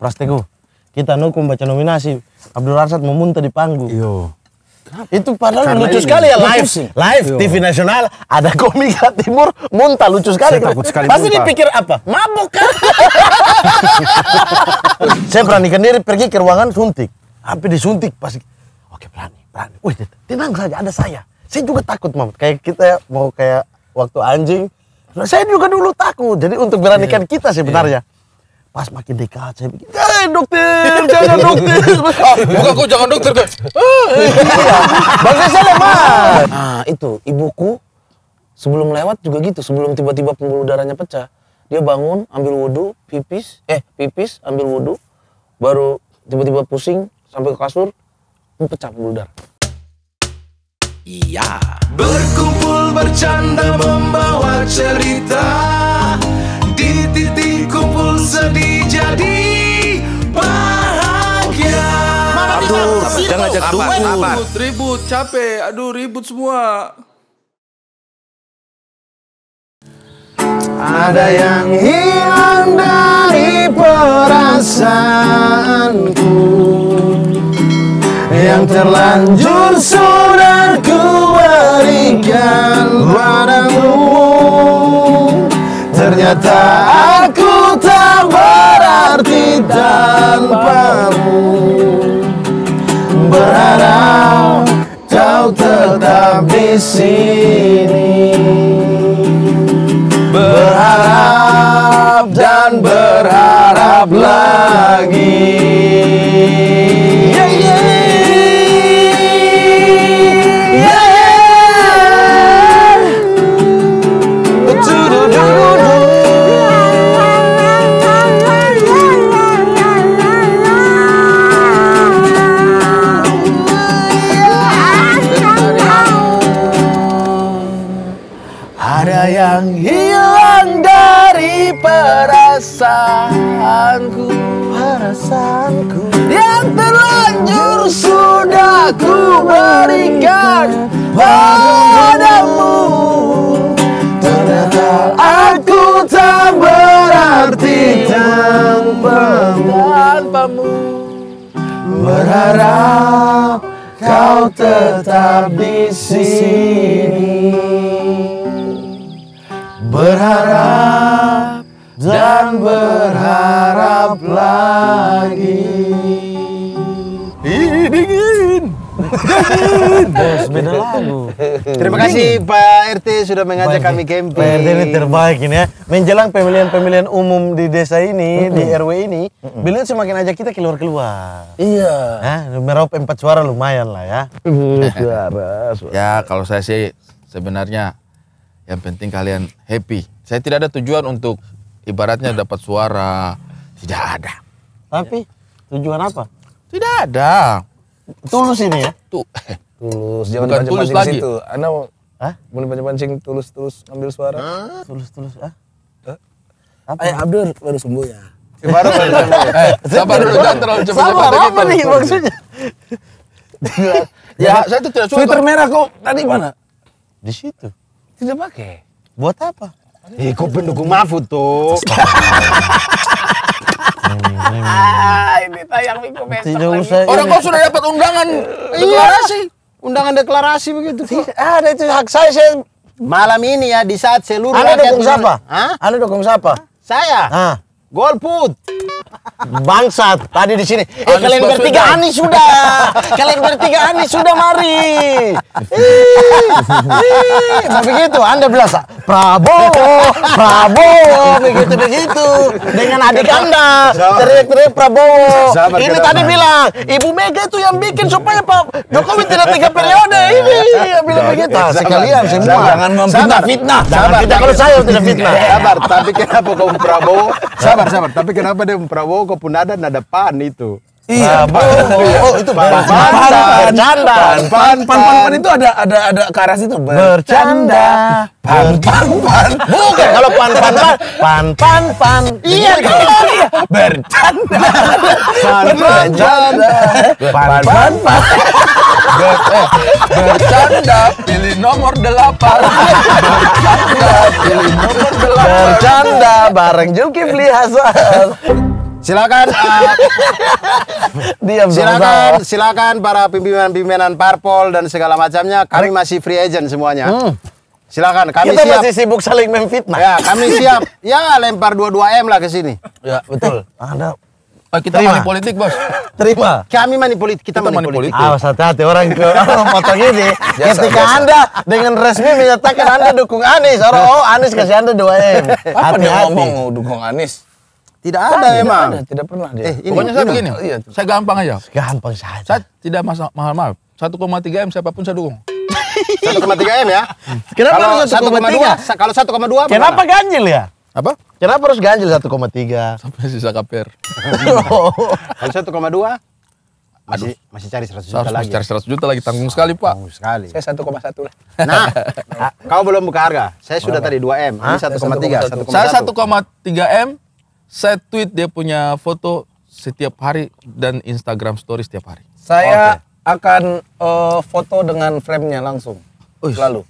Prasteku, kita hukum baca nominasi, Abdul Arsad memuntah di panggung. Yo. Itu padahal Karena lucu ini sekali ya, pusing. live TV nasional, ada komika timur, muntah lucu sekali. Saya takut sekali Pasti muntah. dipikir apa? Mabuk kan? Saya beranikan diri pergi ke ruangan suntik. Sampai disuntik, pasti, oke berani. Wih, tenang saja, ada saya. Saya juga takut, Mam. Kayak kita mau kayak waktu anjing. Nah, saya juga dulu takut. Jadi untuk beranikan kita sebenarnya. Pas makin dekat, saya bikin, dokter, jangan dokter. Bukan kok jangan dokter kan. Bangsa saya lemah. Nah itu, ibuku sebelum lewat juga gitu, sebelum tiba-tiba pembuluh darahnya pecah. Dia bangun, ambil wudhu, pipis, ambil wudhu, baru tiba-tiba pusing, sampai ke kasur, pecah pembuluh darah. Iya. Berkumpul bercanda membawa cerita, di titik kumpul sedih jadi bahagia. Aduh, jangan ajak dukun. Ribut, capek. Aduh, ribut semua. Ada yang hilang dari perasaanku, yang terlanjur sudah ku berikan padamu. Ternyata aku tak berarti tanpamu. Berharap kau tetap di sini. Berharap dan berharap lagi. Ada yang hilang dari perasaanku, yang terlanjur sudah ku berikan padamu. Ternyata aku tak berarti tanpamu. Berharap kau tetap di sini. Berharap dan berharap lagi. Dingin. Bos, beda lagu. Terima kasih Pak RT sudah mengajak kami camping. Pak RT ini terbaik ini ya. Menjelang pemilihan umum di desa ini, di RW ini, beliau semakin ajak kita keluar-keluar. Iya. Meraup 4 suara lumayan lah ya. Suara. Ya, kalau saya sih sebenarnya yang penting kalian happy. Saya tidak ada tujuan untuk ibaratnya dapat suara. Tidak ada. Tapi tujuan apa? Tidak ada. Tulus ini ya. Tuh. Tulus, jangan Bukan tulus pancing-pancing lagi. situ. Anda mau Hah? pancing tulus ambil suara. Tulus. Apa? Abdur baru sembuh ya. Baru sabar dulu, jangan terlalu cepat. Sabar apa nih maksudnya? Ya, saya tuh tidak suka. Sweater merah kok tadi mana? Di situ. Tidak pakai. Buat apa? Kok pendukung Mahfud tuh. Ini tayang minggu besok Tidak lagi. usah. Orang kau sudah dapat undangan deklarasi. Undangan deklarasi begitu. Ada itu hak saya. Malam ini ya di saat seluruh Anda rakyat dukung siapa? Hah? Anda dukung siapa? Saya. Ah, Golput. bangsat tadi di sini. Anies Kalian Baswedan. bertiga Anies sudah. Kalian bertiga Anies sudah mari. Mau begitu Anda bilang Prabowo begitu. Dengan adik Anda teriak-teriak Prabowo. Sabar, Ini kenapa? tadi bilang Ibu Mega itu yang bikin supaya Pak Jokowi tidak 3 periode. Ini bilang begitu. Sekalian semua. Jangan memfitnah-fitnah. Jangan fitnah kalau saya tidak fitnah. Sabar, tapi kenapa kau Prabowo? Sabar. Tapi kenapa dia Prabowo kau pun nada pan itu? Iya, Oh, itu bercanda. pan itu ada ke arah situ. Bercanda. Pan. Bukan kalau pan. Iya, Bercanda. pan. Bercanda, pilih nomor 8. Bercanda, pilih nomor 8. Bercanda bareng Zulkifli Hasan. Silakan, Diam silakan para pimpinan parpol dan segala macamnya. Kami masih free agent semuanya. Silakan, kami Kita siap. masih sibuk saling memfitnah. Ya, kami siap. Ya, lempar 22M lah ke sini. Ya, betul. Anda Kita Terima. money politik, Bos. terima. Kami money politik, kita money politik. Awas hati-hati orang ke foto gini. Ketika Anda dengan resmi menyatakan Anda dukung Anies, Anies kasih Anda 2M. Apa dia Hati-hati. ngomong mau dukung Anies? Tidak ada emang. Tidak pernah dia. Pokoknya saya begini, saya gampang aja. Gampang saja. Saya tidak mahal-mahal. 1,3M siapapun saya dukung. 1,3M ya. Kenapa Kalau harus 1,3? Kalau 1,2 Kenapa ganjil ya? Apa? Kenapa harus ganjil 1,3? Sampai sisa KPR. Kalau 1,2 masih cari 100 juta Harus lagi. cari 100 juta lagi, tanggung sekali, Pak. Tanggung sekali. Saya 1,1 lah. Nah, kau belum buka harga. Saya sudah tadi 2M, ini 1,3, 1,1. Saya 1,3M, saya tweet dia punya foto setiap hari dan Instagram story setiap hari. Saya akan foto dengan frame-nya langsung. Lalu.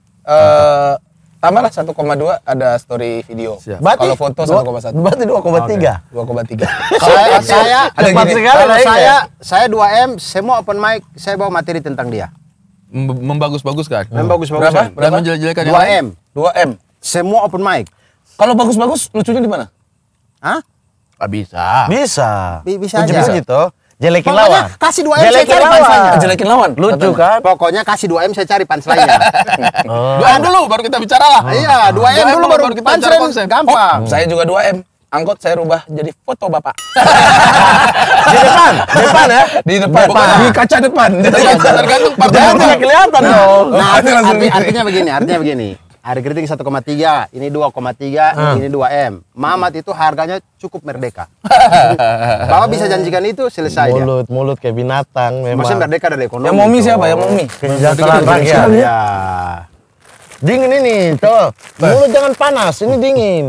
Tambahlah 1,2 ada story video. Siap. Kalau foto 1,1. Berarti 2,3. 2,3. Saya Cepat sekali kalau naiknya. saya 2M, semua open mic saya bawa materi tentang dia. Membaguskan. Yang bagus-bagus. Dan menjelek-jelekan yang lain. 2M. Semua open mic. Kalau bagus-bagus lucunya di mana? Hah? Nggak bisa. Bisa. Bisa Lucu aja. gitu. Jelekin Pokoknya lawan. kasih 2M saya Jelekin cari lawan. punchline-nya. Jelekin lawan. Lucu Katanya. kan? Pokoknya kasih 2M saya cari punchline-nya. 2M dulu baru kita bicara lah. Iya, 2M dulu baru kita bicara punchline konsep. gampang. Saya juga 2M. Angkot saya rubah jadi foto bapak. Di depan ya. Di depan. Di kaca depan. Tergantung partai. Jangan tidak kelihatan dong. Nah, artinya begini. Hari keriting 1,3, ini 2,3, ini 2M. Mamat itu harganya cukup merdeka. Bapak bisa janjikan itu selesai dia. Mulut kayak binatang memang. Maksudnya merdeka dari ekonomi. Yang momi tuh. siapa? Yang momi. Kesejahteraan rakyat. Ya. Dingin ini, tuh. Mulut jangan panas, ini dingin.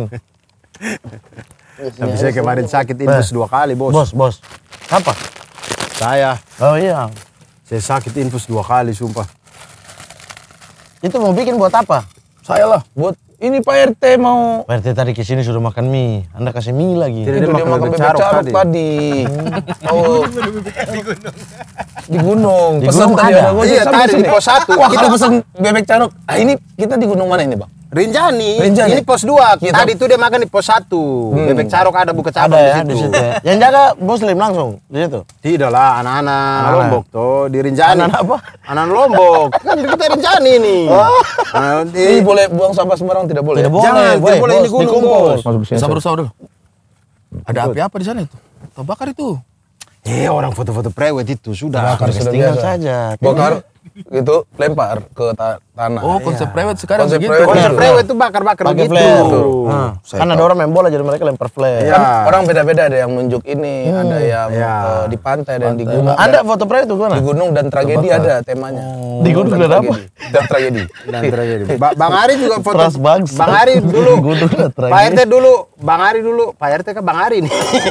Tapi saya kemarin sakit infus 2 kali, bos. Bos. Apa? Saya Iya. sakit infus 2 kali, sumpah. Itu mau bikin buat apa? Saya lah. Buat ini Pak RT mau. Pak RT tadi kesini suruh makan mie. Anda kasih mie lagi. Tidak. Itu dia makan bebek caruk tadi. Oh. Di gunung. Di Pesan gunung tadi ada. ada gojek Iya, sampai tadi di sini. pos 1. Wah, kita pesan bebek caruk. Ini kita di gunung mana ini, Bang? Rinjani. Rinjani. Ini pos 2. Gitu. Tadi itu dia makan di pos 1. Bebek carok ada buka cabang Ada ya di di situ. situ ya. Yang jaga Muslim langsung di situ. Tidak lah, anak-anak Anak-anak. Lombok tuh di Rinjani. Anak apa? Anak Lombok. Kan kita Rinjani nih. Ini boleh buang sampah sembarang tidak boleh. Tidak ya? boleh. Jangan, tidak boleh ini gunung, bos. Masuk ke sini. Sabar dulu. Ada api apa di sana itu? Atau bakar itu? Orang foto-foto prewed itu sudah. Bakar sudah Tinggal biasa. saja. Bakar gitu lempar ke tanah. Oh, konsep private sekarang Konsep begitu. private. Konsep prewed itu bakar-bakar Pakai begitu. flare. Kan ada orang main bola jadi mereka lempar flare. Iya. Kan orang beda-beda, ada yang nunjuk ini, ada yang Iya. di pantai, ada yang di gunung. Anda foto private itu Di gimana? gunung dan tragedi ada temanya. Di gunung dan ada apa? tragedi. Dan tragedi. Dan tragedi. Bang Ari juga foto. Trust bangsa. Bang Ari dulu. Gunung dan tragedi. Pak RT dulu. Bang Ari dulu. Pak RT kan Bang Ari nih.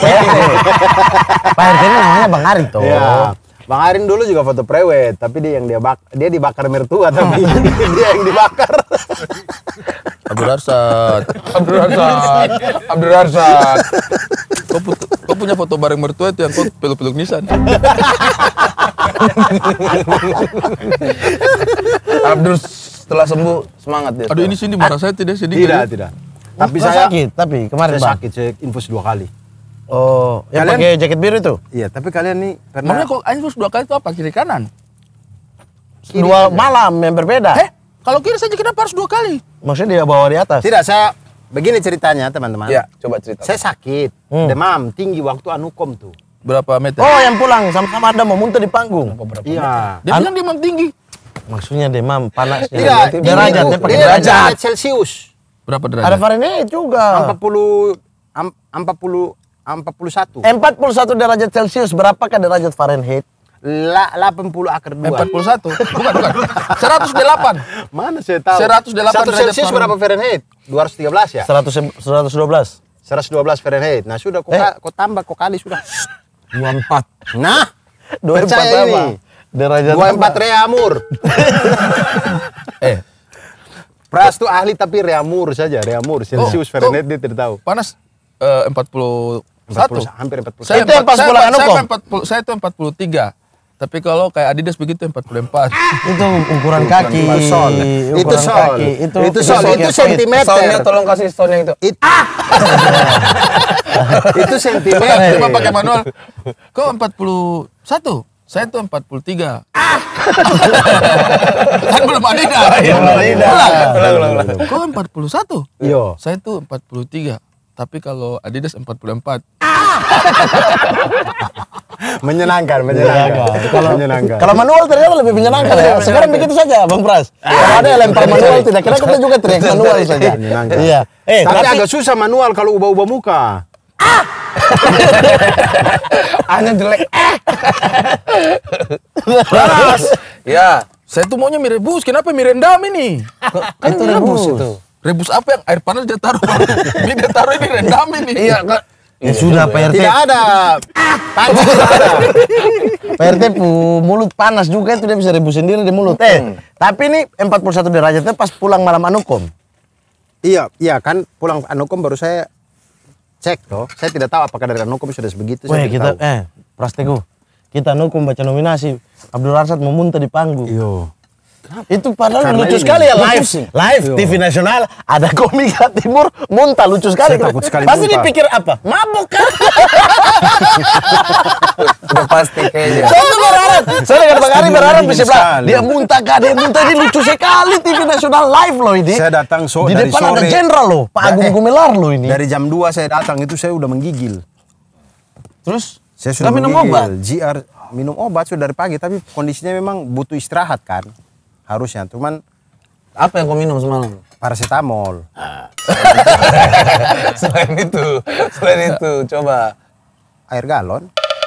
Pak RT ini namanya Bang Ari tuh. Iya. Bang Arin dulu juga foto prewed, tapi dia dibakar mertua tapi dia yang dibakar. Abdul Arsad. Abdul Arsad. Kau punya foto bareng mertua itu yang kau peluk-peluk nisan. Abdul setelah sembuh semangat dia. Aduh ini sini marah saya tidak sedih. Tidak. Tapi Kau saya sakit tapi kemarin saya Bang. sakit, saya infus 2 kali. Oh, yang Kalian- pakai jaket biru itu? Iya, tapi kalian nih Makanya pernah kok infus 2 kali itu apa? Kiri kanan? Dua malam yang berbeda. Kalau kiri saja kenapa harus 2 kali? Maksudnya dia bawa di atas. Tidak, saya begini ceritanya, teman-teman. Ya, coba cerita. Saya sakit, demam tinggi waktu anukom tuh. Berapa meter? Oh, yang pulang sama-sama ada mau muntah di panggung. Iya. Dia bilang demam tinggi. Maksudnya demam panasnya. Tidak, Derajat, dia pakai dia derajat. Celcius. Berapa Ada derajat? Fahrenheit juga. 41. 41 derajat Celcius, berapakah derajat Fahrenheit? 80 akar 2. 41. Bukan. 108. Mana saya tahu? 108 1 derajat Celcius berapa Fahrenheit? 213 ya? 112. 112 Fahrenheit. Nah, sudah kok tambah kok kali sudah. 24. Nah, 24 percaya apa? ini. Derajat 24 reamur. Pras tuh ahli tapi reamur saja, reamur. Celcius Oh, Fahrenheit dia tidak tahu. Panas 40 satu. Hampir 40. Saya Itu yang pas pulang Anukom? Saya itu 43. Tapi kalau kayak Adidas begitu 44. Itu ukuran kaki. Sol. Itu Ukuran sol. kaki. Itu sol. Itu sentimeter. Soundnya tolong kasih sound yang itu. Itu sentimeter. Cuma pakai manual. Kok 41? Saya tuh 43. Kan belum Adidas. Ulang. Kok 41? Yo. Saya tuh 43. Tapi kalau Adidas 44. Menyenangkan. Kalau manual ternyata lebih menyenangkan ya. Sekarang begitu saja, Bang Pras. Kalau ada yang lempar manual, tidak kira kita juga teriak manual saja. Menyenangkan. Iya. Tapi agak susah manual kalau ubah-ubah muka. Hanya jelek. Ya, saya tuh maunya mie rebus. Kenapa mie rendam ini? Kan itu rebus itu. Rebus apa yang air panas dia taruh? Mie dia taruh ini rendam ini. Iya, Kak. Ya sudah Pak RT. Tidak ada. Panci tidak ada. Pak RT mulut panas juga itu dia bisa rebus sendiri di mulut. Tapi ini 41 derajatnya pas pulang malam Anukom. Iya kan pulang Anukom baru saya cek toh. Saya tidak tahu apakah dari Anukom sudah sebegitu. Wah Saya tidak kita tahu. Pras Teguh. Kita Anukom baca nominasi. Abdul Rarsad mau muntah di panggung. Yo. Itu padahal Karena lucu ini. sekali ya Lucu live sih. TV nasional ada komika timur muntah lucu sekali. Saya takut sekali Pasti muntah. dipikir apa? Mabuk kan? Udah pasti kayaknya. Saya tuh berharap, saya dengan Bang Ari berharap dingin bisa bilang sekali. dia muntah kah, dia muntah ini lucu sekali TV nasional live loh ini. Saya datang di dari depan ada sore. jenderal loh, Pak Agung Gumelar loh ini. Dari jam 2 saya datang itu saya udah menggigil. Terus Saya sudah nggak minum menggigil. obat. GR minum obat sudah dari pagi tapi kondisinya memang butuh istirahat kan. Harusnya cuman Apa yang kau minum semalam? paracetamol. Selain itu, coba. Air galon.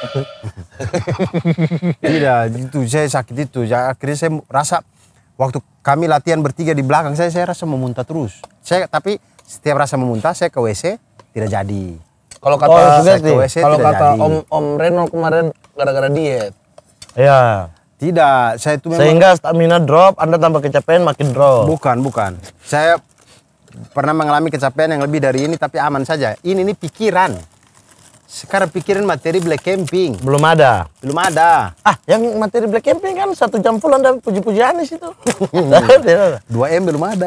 Tidak, itu saya sakit itu. Akhirnya saya rasa waktu kami latihan bertiga di belakang saya rasa memuntah terus. Tapi setiap rasa memuntah saya ke WC tidak jadi. Kalau Oh, kata sudah sih. kalau tidak kata jadi. Om Reno kemarin gara-gara diet. Ya, Tidak, saya itu memang sehingga stamina drop, Anda tambah kecapean makin drop. bukan. Saya pernah mengalami kecapean yang lebih dari ini tapi aman saja. Ini pikiran. Sekarang pikiran materi black camping. Belum ada. Belum ada. Ah, yang materi black camping kan 1 jam full Anda puji-puji Anies itu. 2M belum ada.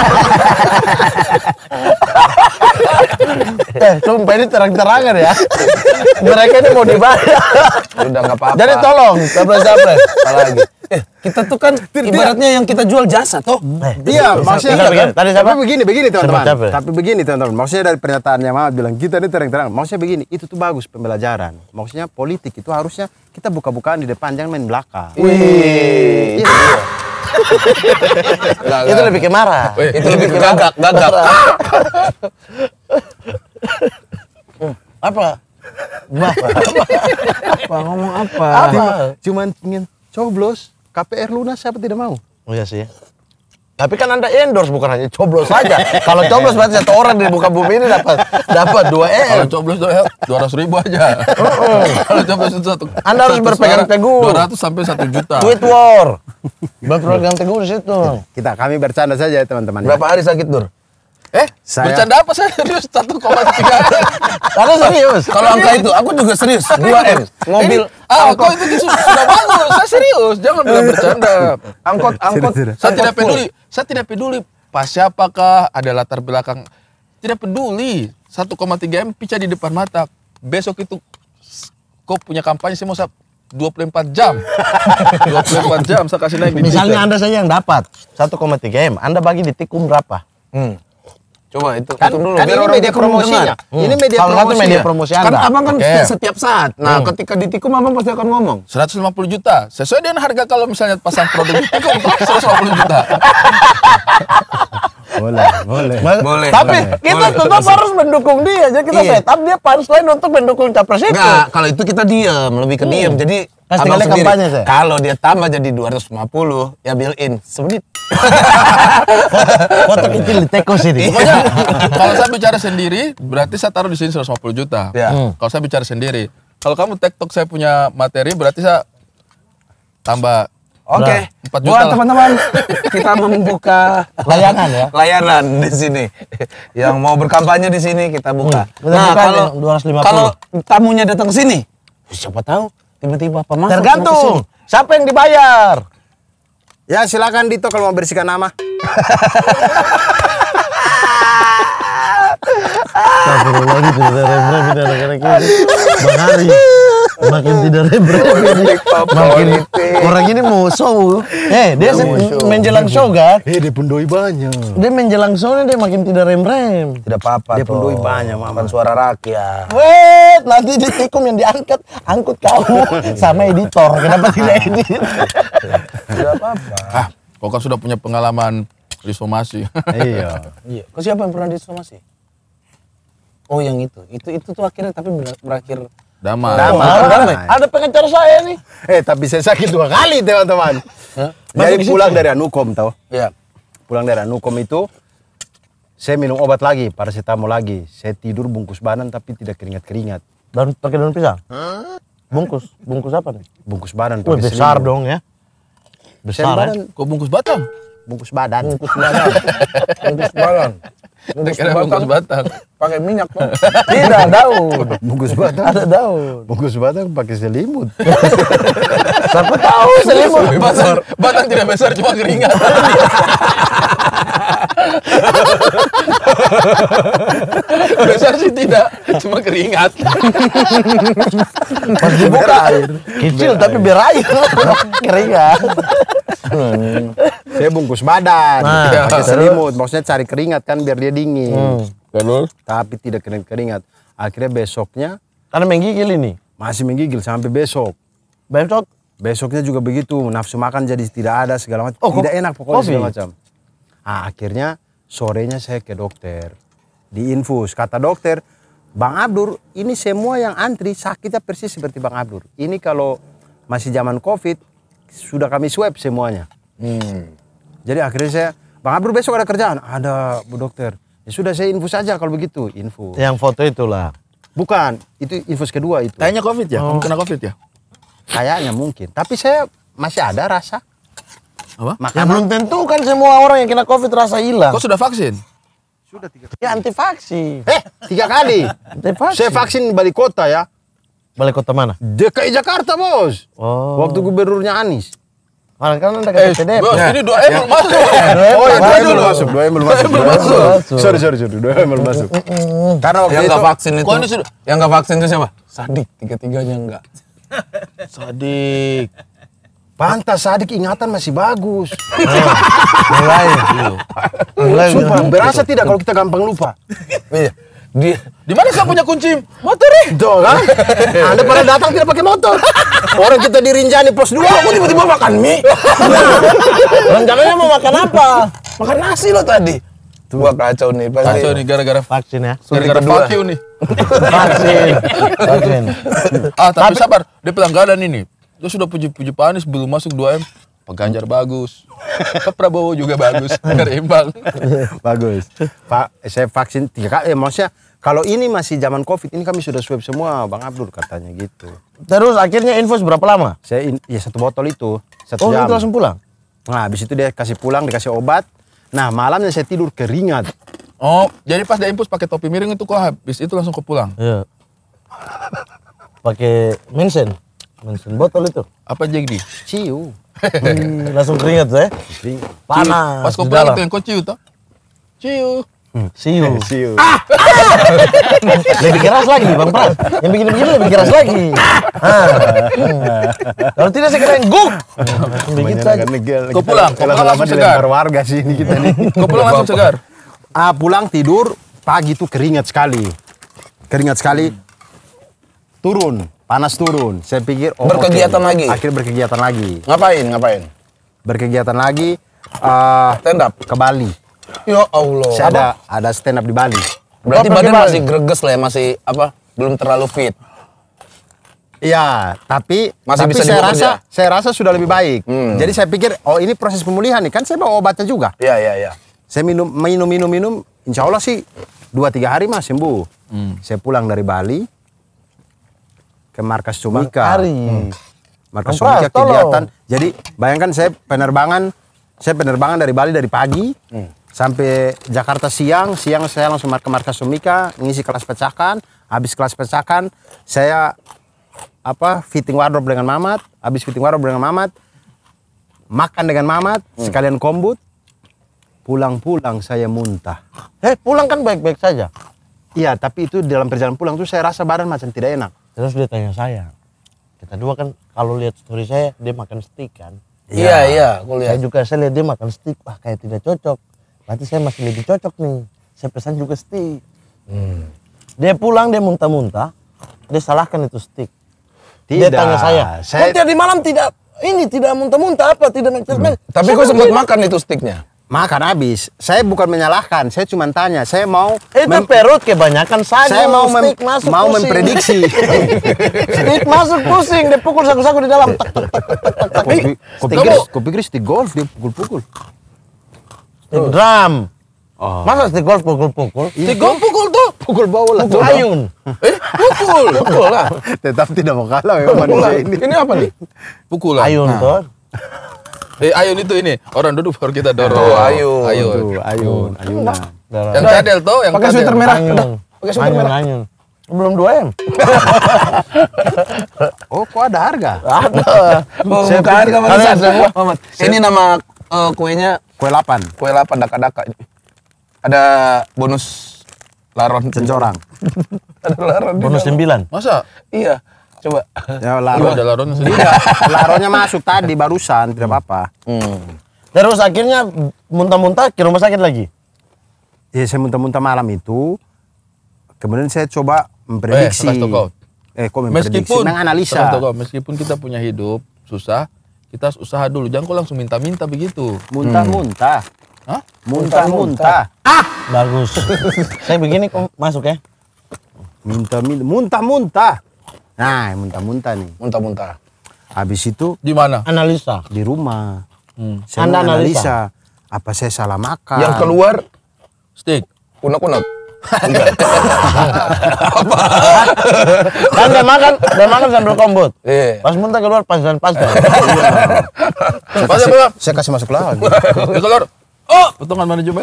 Sumpah ini terang-terangan ya. Mereka ini mau dibayar. Udah nggak apa-apa. Jadi tolong, capres-capres. Apalagi. Kita tuh kan ibaratnya yang kita jual jasa toh. Iya, maksudnya begini, tadi siapa? tapi begini teman-teman. Capres. Tapi begini teman-teman. Maksudnya dari pernyataannya Mamat bilang kita ini terang-terang. Maksudnya begini, itu tuh bagus pembelajaran. Maksudnya politik itu harusnya kita buka-bukaan di depan, jangan main belakang. Wih. Iya. Itu lebih ke marah. Itu lebih ke gagak. Apa? Apa ngomong apa? Cuman ingin coblos KPR lunas siapa tidak mau? Oh iya sih. Tapi kan Anda endorse bukan hanya coblos saja. Kalau coblos berarti 1 orang di muka bumi ini dapat 2 Kalau M. coblos 200.000 aja. Kalau coblos itu Anda harus berpegang teguh. 200 sampai 1 juta. Tweet war. Berpegang teguh di situ. Kami bercanda saja ya teman-teman. ya. Berapa hari sakit Dur? Saya- Bercanda apa saya serius 1,3. Anda serius? Kalau angka itu aku juga serius. 2M. Mobil Kok itu sudah bagus. Saya serius. Jangan bilang bercanda. angkot Saya tidak peduli pas siapakah, ada latar belakang. Tidak peduli. 1,3 M pica di depan mata. Besok itu kok punya kampanye saya mau 24 jam. 24 jam saya kasih naik di Misalnya Twitter. Anda saja yang dapat 1,3 M, Anda bagi di tikum berapa? Coba itu. Kan, hitung dulu kan biar ini orang media promosinya. Ini media Salah satu promosinya. media promosi Kan Anda. abang kan Oke. setiap saat. Nah, ketika ditikum abang pasti akan ngomong. 150 juta. Sesuai dengan harga kalau misalnya pasang produk di tikum 150 juta. Boleh. Tapi kita tetap harus mendukung dia. Jadi kita setup dia punchline untuk mendukung capres itu. Enggak, kalau itu kita diam, lebih ke diam. Jadi Pasti abang kali sendiri, kampanye, saya. kalau dia tambah jadi 250, ya bill in semenit. Foto kecil di teko sini. Pokoknya kalau saya bicara sendiri, berarti saya taruh di sini 150 juta. Ya. Kalau saya bicara sendiri. Kalau kamu TikTok saya punya materi, berarti saya tambah Oke, 4 juta buat lah. teman-teman kita membuka Layanan ya. layanan di sini. Yang mau berkampanye di sini kita buka. Kita buka yang 250. kalau tamunya datang ke sini, siapa tahu tiba-tiba pemasok Tergantung siapa yang dibayar. Ya silakan Dito kalau mau bersihkan nama. Lagi tidak rem-rem ini anak-anak ini. Bang Ari makin tidak rem-rem ini. Makin orang ini mau show. Dia menjelang show kan. Dia pun doi banyak. Dia menjelang show dia makin tidak rem-rem. Tidak apa-apa. Dia pun doi banyak, Mama. Bukan suara rakyat. Wait, nanti di tikum yang diangkat, angkut kamu sama editor. Kenapa tidak edit? Tidak apa-apa. Kau kan sudah punya pengalaman disomasi. Iya. Iya. Kau siapa yang pernah disomasi? Oh yang itu tuh akhirnya tapi berakhir Damai. Damai. Ada pengacara saya nih. Tapi saya sakit 2 kali teman-teman. Jadi pulang dari Anukom tau. ya. Pulang dari Anukom itu saya minum obat lagi, paracetamol lagi. Saya tidur bungkus banan tapi tidak keringat-keringat. Dan pakai daun pisang. Bungkus apa nih? Bungkus badan. Wih, pakai besar selimut. dong ya. Saya Besar ya. badan, Kau bungkus batang? bungkus badan. Bungkus badan. Bungkus badan. Kira bungkus batang. Pakai minyak dong. Tidak, daun. Bungkus badan. Ada daun. Bungkus badan pakai selimut. Siapa tahu selimut. Batang tidak besar, cuma keringat. Besar sih tidak, cuma keringat. Pas dibuka kecil tapi berair. Keringat. Saya bungkus badan, Nah, pakai selimut. Maksudnya cari keringat kan biar dia dingin. Terus? Tapi tidak keringat. Akhirnya besoknya Karena menggigil ini. masih menggigil sampai besok. Besok Besoknya juga begitu, nafsu makan jadi tidak ada segala macam. Oh, Tidak enak pokoknya COVID. segala macam. Akhirnya sorenya saya ke dokter. Diinfus, kata dokter, Bang Abdur, ini semua yang antri sakitnya persis seperti Bang Abdur. Ini kalau masih zaman COVID, sudah kami swab semuanya. Jadi akhirnya saya, Bang Abdur besok ada kerjaan? Ada Bu Dokter. Ya sudah saya infus aja kalau begitu, infus. yang foto itulah. Bukan, itu infus kedua itu. Kayaknya COVID ya? Kamu kena COVID ya? Kayaknya mungkin, tapi saya masih ada rasa. Apa? Ya belum tentu kan semua orang yang kena COVID rasa hilang. Kau sudah vaksin? Sudah 3 Ya anti vaksin. 3 kali. Anti vaksin. Saya vaksin di balik kota ya. Balik kota mana? DKI Jakarta bos. Oh. Waktu gubernurnya Anies. Kan anda dekat PDP. Bos, ini 2M belum masuk. Oh ya, Masuk 2M dulu. belum masuk. 2M belum masuk. masuk. Sorry. 2M belum masuk. Karena waktu Yang itu nggak vaksin itu. Kok ini sudah- Yang nggak vaksin itu siapa? Sadik, tiga-tiganya enggak. Sadik. pantas Sadik ingatan masih bagus. Mulai. Sumpah, berasa tidak kalau kita gampang lupa. Iya. Dia Di mana saya punya kunci motor nih? Tuh kan? Anda pada datang tidak pakai motor. Orang kita di Rinjani pos 2, kok tiba-tiba makan mie? Rencananya mau makan apa? makan nasi lo tadi. Gua kacau nih pasti. Kacau nih gara-gara Vaksin ya. gara-gara kedua. fuck you nih. Vaksin. Vaksin. Tapi sabar, dia pelanggaran ini. Dia sudah puji-puji Pak Anies belum masuk 2M. Pak Ganjar bagus. Pak Prabowo juga bagus. Biar imbang. Bagus. Pak, saya vaksin 3 kali. Maksudnya kalau ini masih zaman COVID, ini kami sudah swab semua, Bang Abdul katanya gitu. Terus akhirnya infus berapa lama? Saya ya 1 botol itu 1 Oh, jam. itu langsung pulang. Nah, habis itu dia kasih pulang, dikasih obat. Nah, malamnya saya tidur keringat. Oh, jadi pas dia infus pakai topi miring itu kok habis itu langsung kau pulang. Iya. Pakai mensen botol itu. Apa jadi? Ciu. Langsung keringat ya. Panas. Pas kau di pulang dalam. itu yang kau ciu toh? Ciu. Siu. Ciu. Lebih keras lagi Bang Pras. Yang bikin begini lebih keras lagi. Kalau tidak saya kirain guk. Begitu aja. Kau pulang langsung segar. Warga sini kita nih. Kau pulang langsung segar. Pulang tidur, pagi itu keringat sekali. Keringat sekali. Turun, panas turun. Saya pikir Berkegiatan oke. lagi? Akhirnya berkegiatan lagi. Ngapain? Berkegiatan lagi Stand up. ke Bali. Ya Allah. Saya ada stand up di Bali. Berarti Apa badan gimana? masih greges lah ya, masih apa? Belum terlalu fit. Iya, tapi Masih bisa saya dibekerja? saya rasa sudah lebih baik. Jadi saya pikir, oh ini proses pemulihan nih, kan saya bawa obatnya juga. Iya. Saya minum, insya Allah sih 2-3 hari mah sembuh. Saya pulang dari Bali ke markas Cumika. Hari. Markas Ampras, Sumika tolong. kegiatan. Jadi bayangkan saya penerbangan dari Bali dari pagi sampai Jakarta siang saya langsung ke Markas Sumika ngisi kelas pecahkan. Habis kelas pecahkan saya fitting wardrobe dengan Mamat. Habis fitting wardrobe dengan Mamat, makan dengan Mamat, sekalian kombut. Pulang-pulang saya muntah. Pulang kan baik-baik saja. Iya, tapi itu dalam perjalanan pulang tuh saya rasa badan macam tidak enak. Terus dia tanya saya. Kita dua kan kalau lihat story saya dia makan steak kan. Iya, aku lihat. Saya lihat dia makan steak, kayak tidak cocok. Berarti saya masih lebih cocok nih. Saya pesan juga steak. Dia pulang dia muntah-muntah, dia salahkan itu steak. Dia tanya saya, kok tadi malam tidak muntah-muntah apa? Tidak Tapi kok sempat makan itu steaknya? Makan habis. Saya bukan menyalahkan, saya cuma tanya. Saya mau itu perut kebanyakan saja. Saya mau steak masuk mau pusing. memprediksi. Steak masuk pusing, dia pukul saku-saku di dalam. Tak, tak, tak, tak, tak, tak. Kau pikir stick golf dia pukul-pukul. Stick drum. Masa stick golf pukul-pukul? Stick golf pukul tuh. Pukul bola. Pukul ayun. Pukul lah. Tetap tidak mau kalah ya manusia ini. Ini apa nih? Pukul lah. Ayun tuh. Ayun itu ini. Orang duduk baru kita dorong. Oh, ayun. Ayunan. Yang cadel tuh, yang Pakai sweater merah. Ayun. Pakai sweater merah. Ayun. Belum 2M. Oh, kok ada harga? Ada. Buka harga Mamat. Ini nama kuenya Kue 8. kue 8 daka-daka. Ada bonus laron Cencorang. Ada laron. Bonus 9. Masa? Iya. Coba. Ya, Ada laron sendiri. laronnya masuk tadi barusan, tidak apa-apa. Terus akhirnya muntah-muntah ke rumah sakit lagi. Ya, saya muntah-muntah malam itu. Kemudian saya coba memprediksi. Kok memprediksi? Menganalisa. Meskipun kita punya hidup susah, kita harus usaha dulu. Jangan kok langsung minta-minta begitu. Muntah-muntah. Hah? Muntah-muntah. Bagus. Saya begini kok masuk ya. Muntah-muntah. Nah, muntah-muntah nih. Muntah-muntah. Habis itu Di mana? Analisa. di rumah. Saya Anda analisa. Apa saya salah makan? Yang keluar Stick. unek-unek. Kan dia makan sambil kombut. Iya. Pas muntah keluar pas-pasan. Saya kasih masuk lagi. Dia keluar. Oh, potongan manajemen.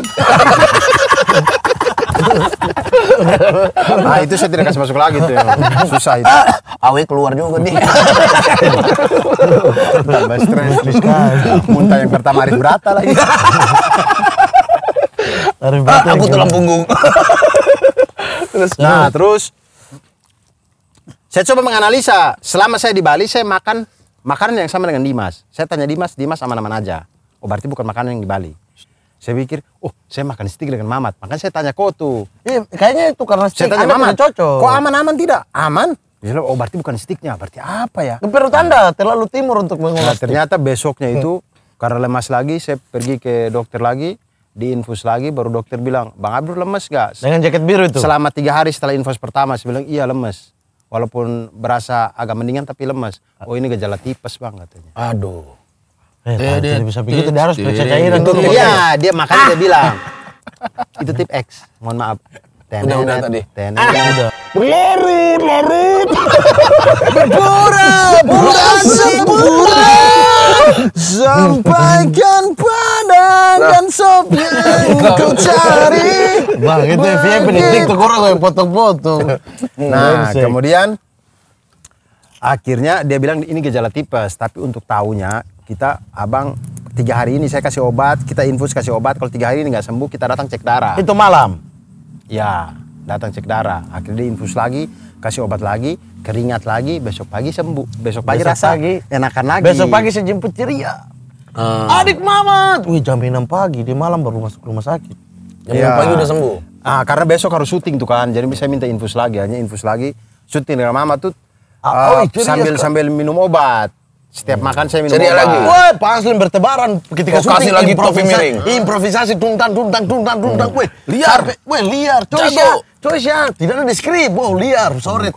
Nah, itu saya tidak kasih masuk lagi tuh. Susah itu. Awe keluar juga nih. Tambah stres. Muntah yang pertama Arif Brata lagi. Aku tulang punggung. Nah, terus saya coba menganalisa. Selama saya di Bali, saya makan makanan yang sama dengan Dimas. Saya tanya Dimas aman-aman aja. Oh, berarti bukan makanan yang di Bali. Saya pikir, saya makan steak dengan Mamat. Makanya saya tanya kau tuh. Iya, kayaknya itu karena Saya steak tanya Anda Mamat, tidak cocok. kok aman-aman tidak? Aman? Dia bilang, oh berarti bukan steaknya. Berarti apa ya? Perut Anda terlalu timur untuk mengolah Nah, ternyata besoknya itu, karena lemas lagi, saya pergi ke dokter lagi. Diinfus lagi, baru dokter bilang, Bang Abdur lemes gak? dengan jaket biru itu. Selama 3 hari setelah infus pertama, saya bilang, iya lemes. Walaupun berasa agak mendingan tapi lemes. Oh ini gejala tipes bang katanya. Aduh. Tidak bisa begitu, dia harus periksa cairan Itu dulu. iya, dia makanya dia bilang. Itu tip X, mohon maaf. Udah tadi. Udah. Larut. Pura-pura sempurna. Sampaikan padangan sop yang ku cari. Bang, itu FYP di TikTok orang yang potong-potong. Nah, kemudian akhirnya dia bilang ini gejala tipes, tapi untuk tahunya kita abang 3 hari ini saya kasih obat, kita infus kasih obat, kalau 3 hari ini nggak sembuh kita datang cek darah. Itu malam. Ya, datang cek darah. Akhirnya dia infus lagi, kasih obat lagi, keringat lagi, besok pagi sembuh. Besok pagi rasa enakan lagi. Besok pagi saya jemput ceria. Adik Mamat. Wih, jam 6 pagi, dia malam baru masuk rumah sakit. Jam 6 pagi udah sembuh. Karena besok harus syuting tuh kan, jadi bisa minta infus lagi, hanya infus lagi. Syuting dengan Mama tuh sambil minum obat. Setiap makan saya minum Ceria obat. lagi. Wah, panslin bertebaran ketika kasih lagi topi miring. Improvisasi tungtang. Weh, liar. Weh, liar. Coy ya. Tidak ada di skrip. Wow, liar. Sorry.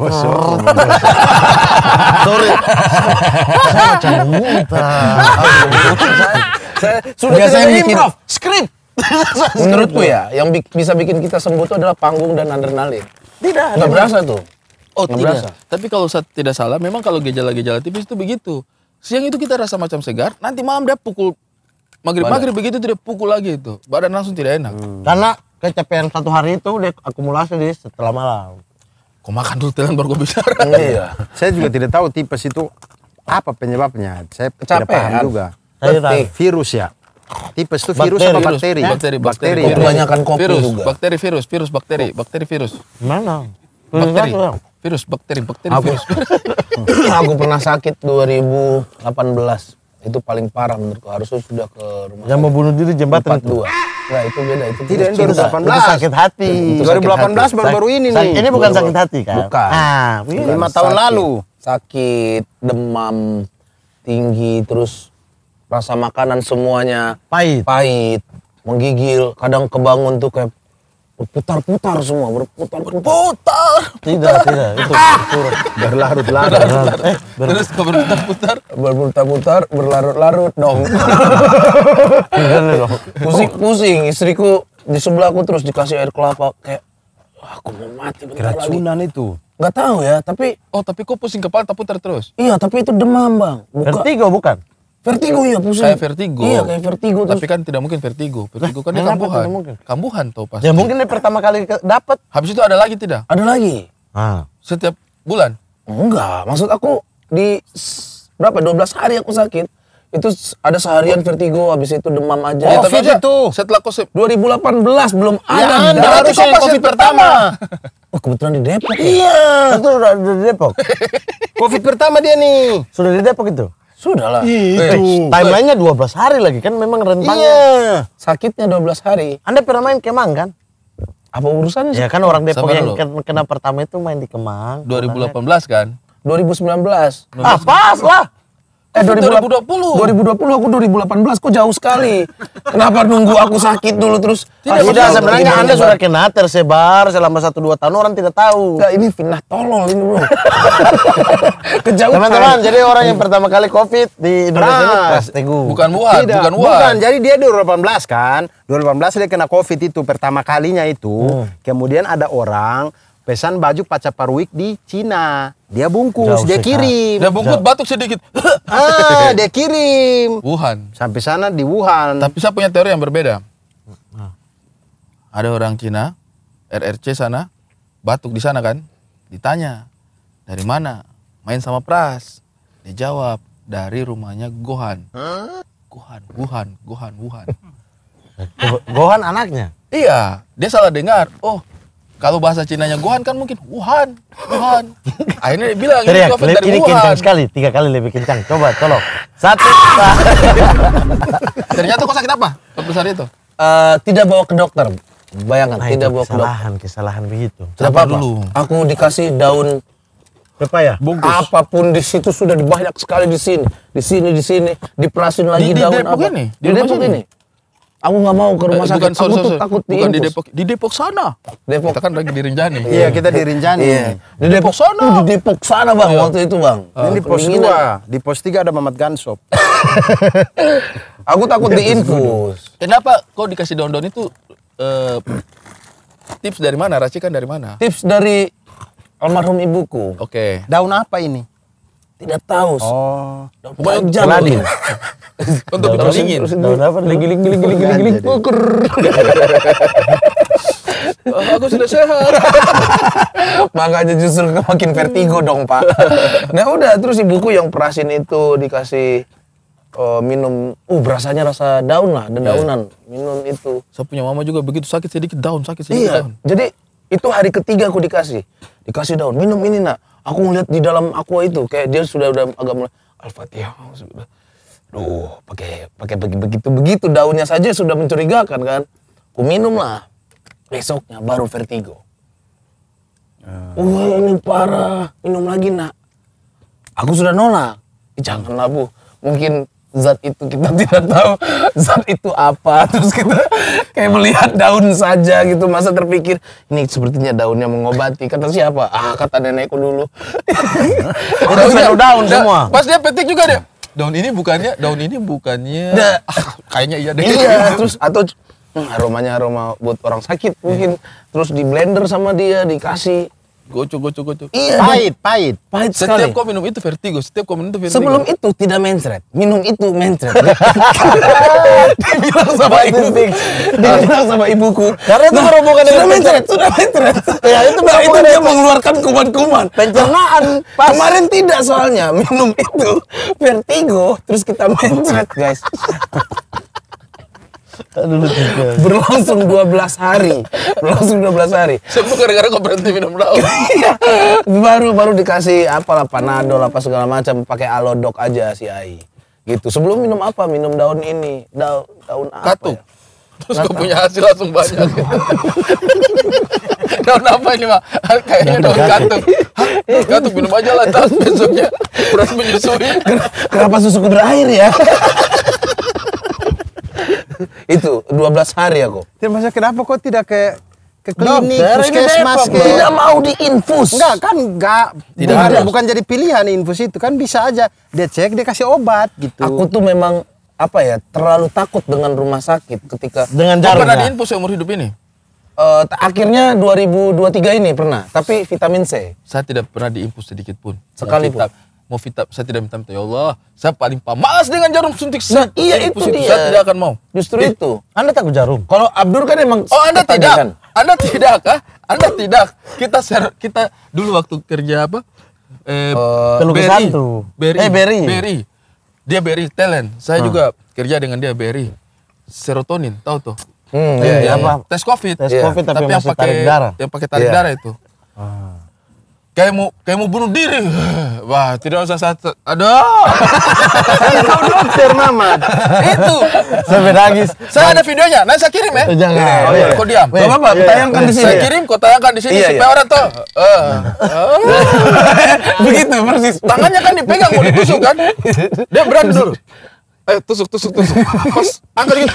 Sorry. Saya macam muntah. Saya sudah Biasanya tidak bikin- improv. Skrip. Menurutku ya, yang bisa bikin kita sembuh itu adalah panggung dan adrenalin. Tidak. Nggak berasa tuh. Oh Nggak tidak. berasa. Tapi kalau saya tidak salah, memang kalau gejala-gejala tipis itu begitu. Siang itu kita rasa macam segar, nanti malam dia pukul maghrib begitu tuh dia pukul lagi itu. Badan langsung tidak enak. Karena kecapean satu hari itu dia akumulasi di setelah malam. Kau makan dulu telan baru kau bicara. Iya. Saya juga tidak tahu tipes itu apa penyebabnya. Saya tidak paham juga. Saya tahu. Virus ya. Tipes itu virus apa bakteri? Bakteri. ya? Kebanyakan kopi Virus, juga. bakteri, virus. Mana? Bakteri. Virus satu, Virus, bakteri, Aku, virus. aku pernah sakit 2018. Itu paling parah menurutku. Harusnya sudah ke rumah yang mau bunuh diri jembatan itu. 42. Nah itu beda. Itu Tidak, ini cinta. 2018. Itu sakit hati. Itu sakit 2018 baru-baru ini nih. Ini bukan sakit hati kan? Bukan. Ah, 5 tahun Sakit. lalu. Sakit, demam tinggi, terus rasa makanan semuanya pahit. pahit, menggigil. Kadang kebangun tuh kayak berputar-putar semua, berputar-putar. Tidak. Itu turun. Berlarut-larut. Terus kau berputar-putar. Berputar-putar, berlarut-larut dong. Iya, Pusing-pusing, istriku di sebelahku terus dikasih air kelapa kayak aku mau mati bentar lagi. Keracunan itu. Nggak tahu ya, tapi Oh tapi kau pusing kepala tak putar terus. iya, tapi itu demam bang. Vertigo bukan? Vertigo iya pusing. Kayak vertigo. Iya kayak vertigo terus. Tapi kan tidak mungkin vertigo. Vertigo kan dia kenapa kambuhan. tidak mungkin? Kambuhan tau pasti. Ya mungkin dia pertama kali dapat. Habis itu ada lagi tidak? Ada lagi? Ah. Setiap bulan. Enggak, maksud aku di berapa 12 hari aku sakit. Itu ada seharian vertigo, habis itu demam aja. Ya, Covid tapi aja, itu. setelah kau 2018 belum ada. Anda Dah. berarti kau pasien pertama. Oh, kebetulan di Depok. Ya? Iya. Itu udah di Depok. Covid pertama dia nih. Sudah di Depok itu. Sudah lah. Timelinenya 12 hari lagi kan memang rentangnya. Iya. Sakitnya 12 hari. Anda pernah main Kemang kan? Apa urusannya? Ya kan orang Depok Sabar yang dulu. kena pertama itu main di Kemang. 2018 kan? 2019. Ah pas lah. 2020. 2020 aku 2018 kok jauh sekali. Kenapa nunggu aku sakit dulu terus? Tidak, sebenarnya Anda sudah kena tersebar selama 1-2 tahun orang tidak tahu. Enggak, ini fitnah tolol ini bro. Kejauhan. Teman-teman, jadi orang yang pertama kali Covid di Indonesia ini Pras. Teguh. Bukan Wuhan, Tidak, bukan Wuhan. bukan. Jadi dia 2018 kan. 2018 dia kena Covid itu pertama kalinya itu. Kemudian ada orang pesan baju Pacaparwik di Cina. Dia bungkus, Jauh dia sekali. kirim. Dia bungkut batuk sedikit. Dia kirim. Wuhan. Sampai sana di Wuhan. Tapi saya punya teori yang berbeda. Ada orang Cina, RRC sana, batuk di sana kan. Ditanya, dari mana? Main sama Pras. Dia jawab, dari rumahnya Gohan. Wuhan. Gohan anaknya. Iya, dia salah dengar. Oh, kalau bahasa Cinanya Gohan kan mungkin Wuhan. Akhirnya dia bilang ini Teriak, COVID dari ini Wuhan. kencang sekali, 3 kali lebih kencang. Coba, tolong. 1. Ternyata kok sakit apa? Waktu saat itu? Tidak bawa ke dokter. Bayangkan, tidak bawa ke dokter. Kesalahan begitu. Tidak Sabar apa-apa. dulu. Aku dikasih daun Pepaya. apapun di situ sudah banyak sekali di sini, diperasin lagi Di daun Depok apa? ini? Di Depok ini. Aku nggak mau ke rumah sakit. Bukan, Aku tuh takut bukan di diinfus. Depok. Di Depok sana. Depok. Kita kan lagi di Rinjani. Iya, kita di Rinjani. Iya. Di Depok sana. Di Depok sana bang waktu itu bang. Ini di pos 2, di pos 3 ada Mamat Gansop. Aku takut diinfus. Kenapa kok dikasih daun-daun itu tips dari mana? Racikan dari mana? Tips dari almarhum ibuku. Oke. Daun apa ini? Tidak tahu. Oh. Daun Keladin. Untuk bikin dingin. Daun apa? Giling. Puker. Aku sudah sehat. Makanya justru makin vertigo dong pak. Nah udah terus ibuku yang perasin itu dikasih minum. Berasanya rasa daun lah, ada daunan. Minum itu. Saya punya mama juga begitu sakit sedikit daun. Iya. Jadi itu hari ketiga aku dikasih daun. Minum ini nak. Aku ngeliat di dalam aqua itu kayak dia sudah agak mulai Al-Fatihah. Duh, pakai begitu daunnya saja sudah mencurigakan kan. Aku minum lah. Besoknya baru vertigo. Wah ini parah, minum lagi nak. Aku sudah nolak. Janganlah bu, mungkin zat itu kita tidak tahu zat itu apa. Terus kita kayak melihat daun saja gitu. Masa terpikir ini sepertinya daunnya mengobati. Kata siapa? Kata nenekku dulu. Udah daun semua. Pas dia petik juga dia. Daun ini bukannya. Kayaknya iya deh. Iya, terus atau aromanya aroma buat orang sakit mungkin. Terus di blender sama dia dikasih. Gocok. Iya. Pahit. Pahit sekali. Setiap kau minum itu vertigo, Sebelum itu tidak mencret, minum itu mencret. Dibilang sama ibuku. Karena itu berhubungan dengan sudah mencret. Ya itu Nah, itu berhubungan dia dengan mengeluarkan kuman-kuman. pencernaan. Kemarin tidak soalnya minum itu vertigo, terus kita mencret guys. Aduh, Berlangsung 12 hari. Semua gara-gara kau berhenti minum daun. baru dikasih apalah Panadol apa segala macam, pakai Alodok aja si Ai. Gitu. Sebelum minum apa? Minum daun ini. Daun apa? Katuk. Ya? Terus kau punya hasil langsung banyak. Daun apa ini, Mak? Kayaknya daun katuk. Hah? Daun katuk minum aja lah, tas besoknya beras menyusui. Kenapa susuku berair ya? Itu 12 hari aku. Maksudnya kenapa kok tidak ke klinik, Dokter, ini puskesmas, Depok, Tidak mau diinfus. Enggak, bukan jadi pilihan infus itu kan bisa aja dia cek, dia kasih obat gitu. Aku tuh memang apa ya, terlalu takut dengan rumah sakit ketika dengan Kau jarum. pernah Ya? diinfus seumur hidup ini? akhirnya 2023 ini pernah, tapi vitamin C. Saya tidak pernah diinfus sedikit pun. Sekali pun. Saya tidak minta, ya Allah, saya paling pemalas dengan jarum suntik. Nah, iya Infus itu dia. Saya tidak akan mau. Justru itu. Anda takut jarum? Kalau Abdur kan emang Oh, Anda ketagihan. tidak? Anda tidak kah? Anda tidak? Kita dulu waktu kerja apa? Pelukisan tuh. Berry. Dia Berry talent. Saya juga kerja dengan dia Berry. Serotonin, tahu tuh? Iya, apa? Tes COVID. Tes COVID tapi yang masih pakai tarik darah. Yang pakai tarik Iya. darah itu. Kayak mau bunuh diri. Wah, tidak usah satu. Aduh. Kau dokter Mamat. Itu. Sampai nangis. Saya ada videonya. Nanti saya kirim ya. Jangan. Oh, iya. Kau diam. Gak apa-apa, tayangkan di sini. Saya kirim, kau tayangkan di sini Iya, supaya iya. orang tuh. Begitu persis. Tangannya kan dipegang mau ditusuk kan. Dia berani dulu. Tusuk. Pas angkat gitu.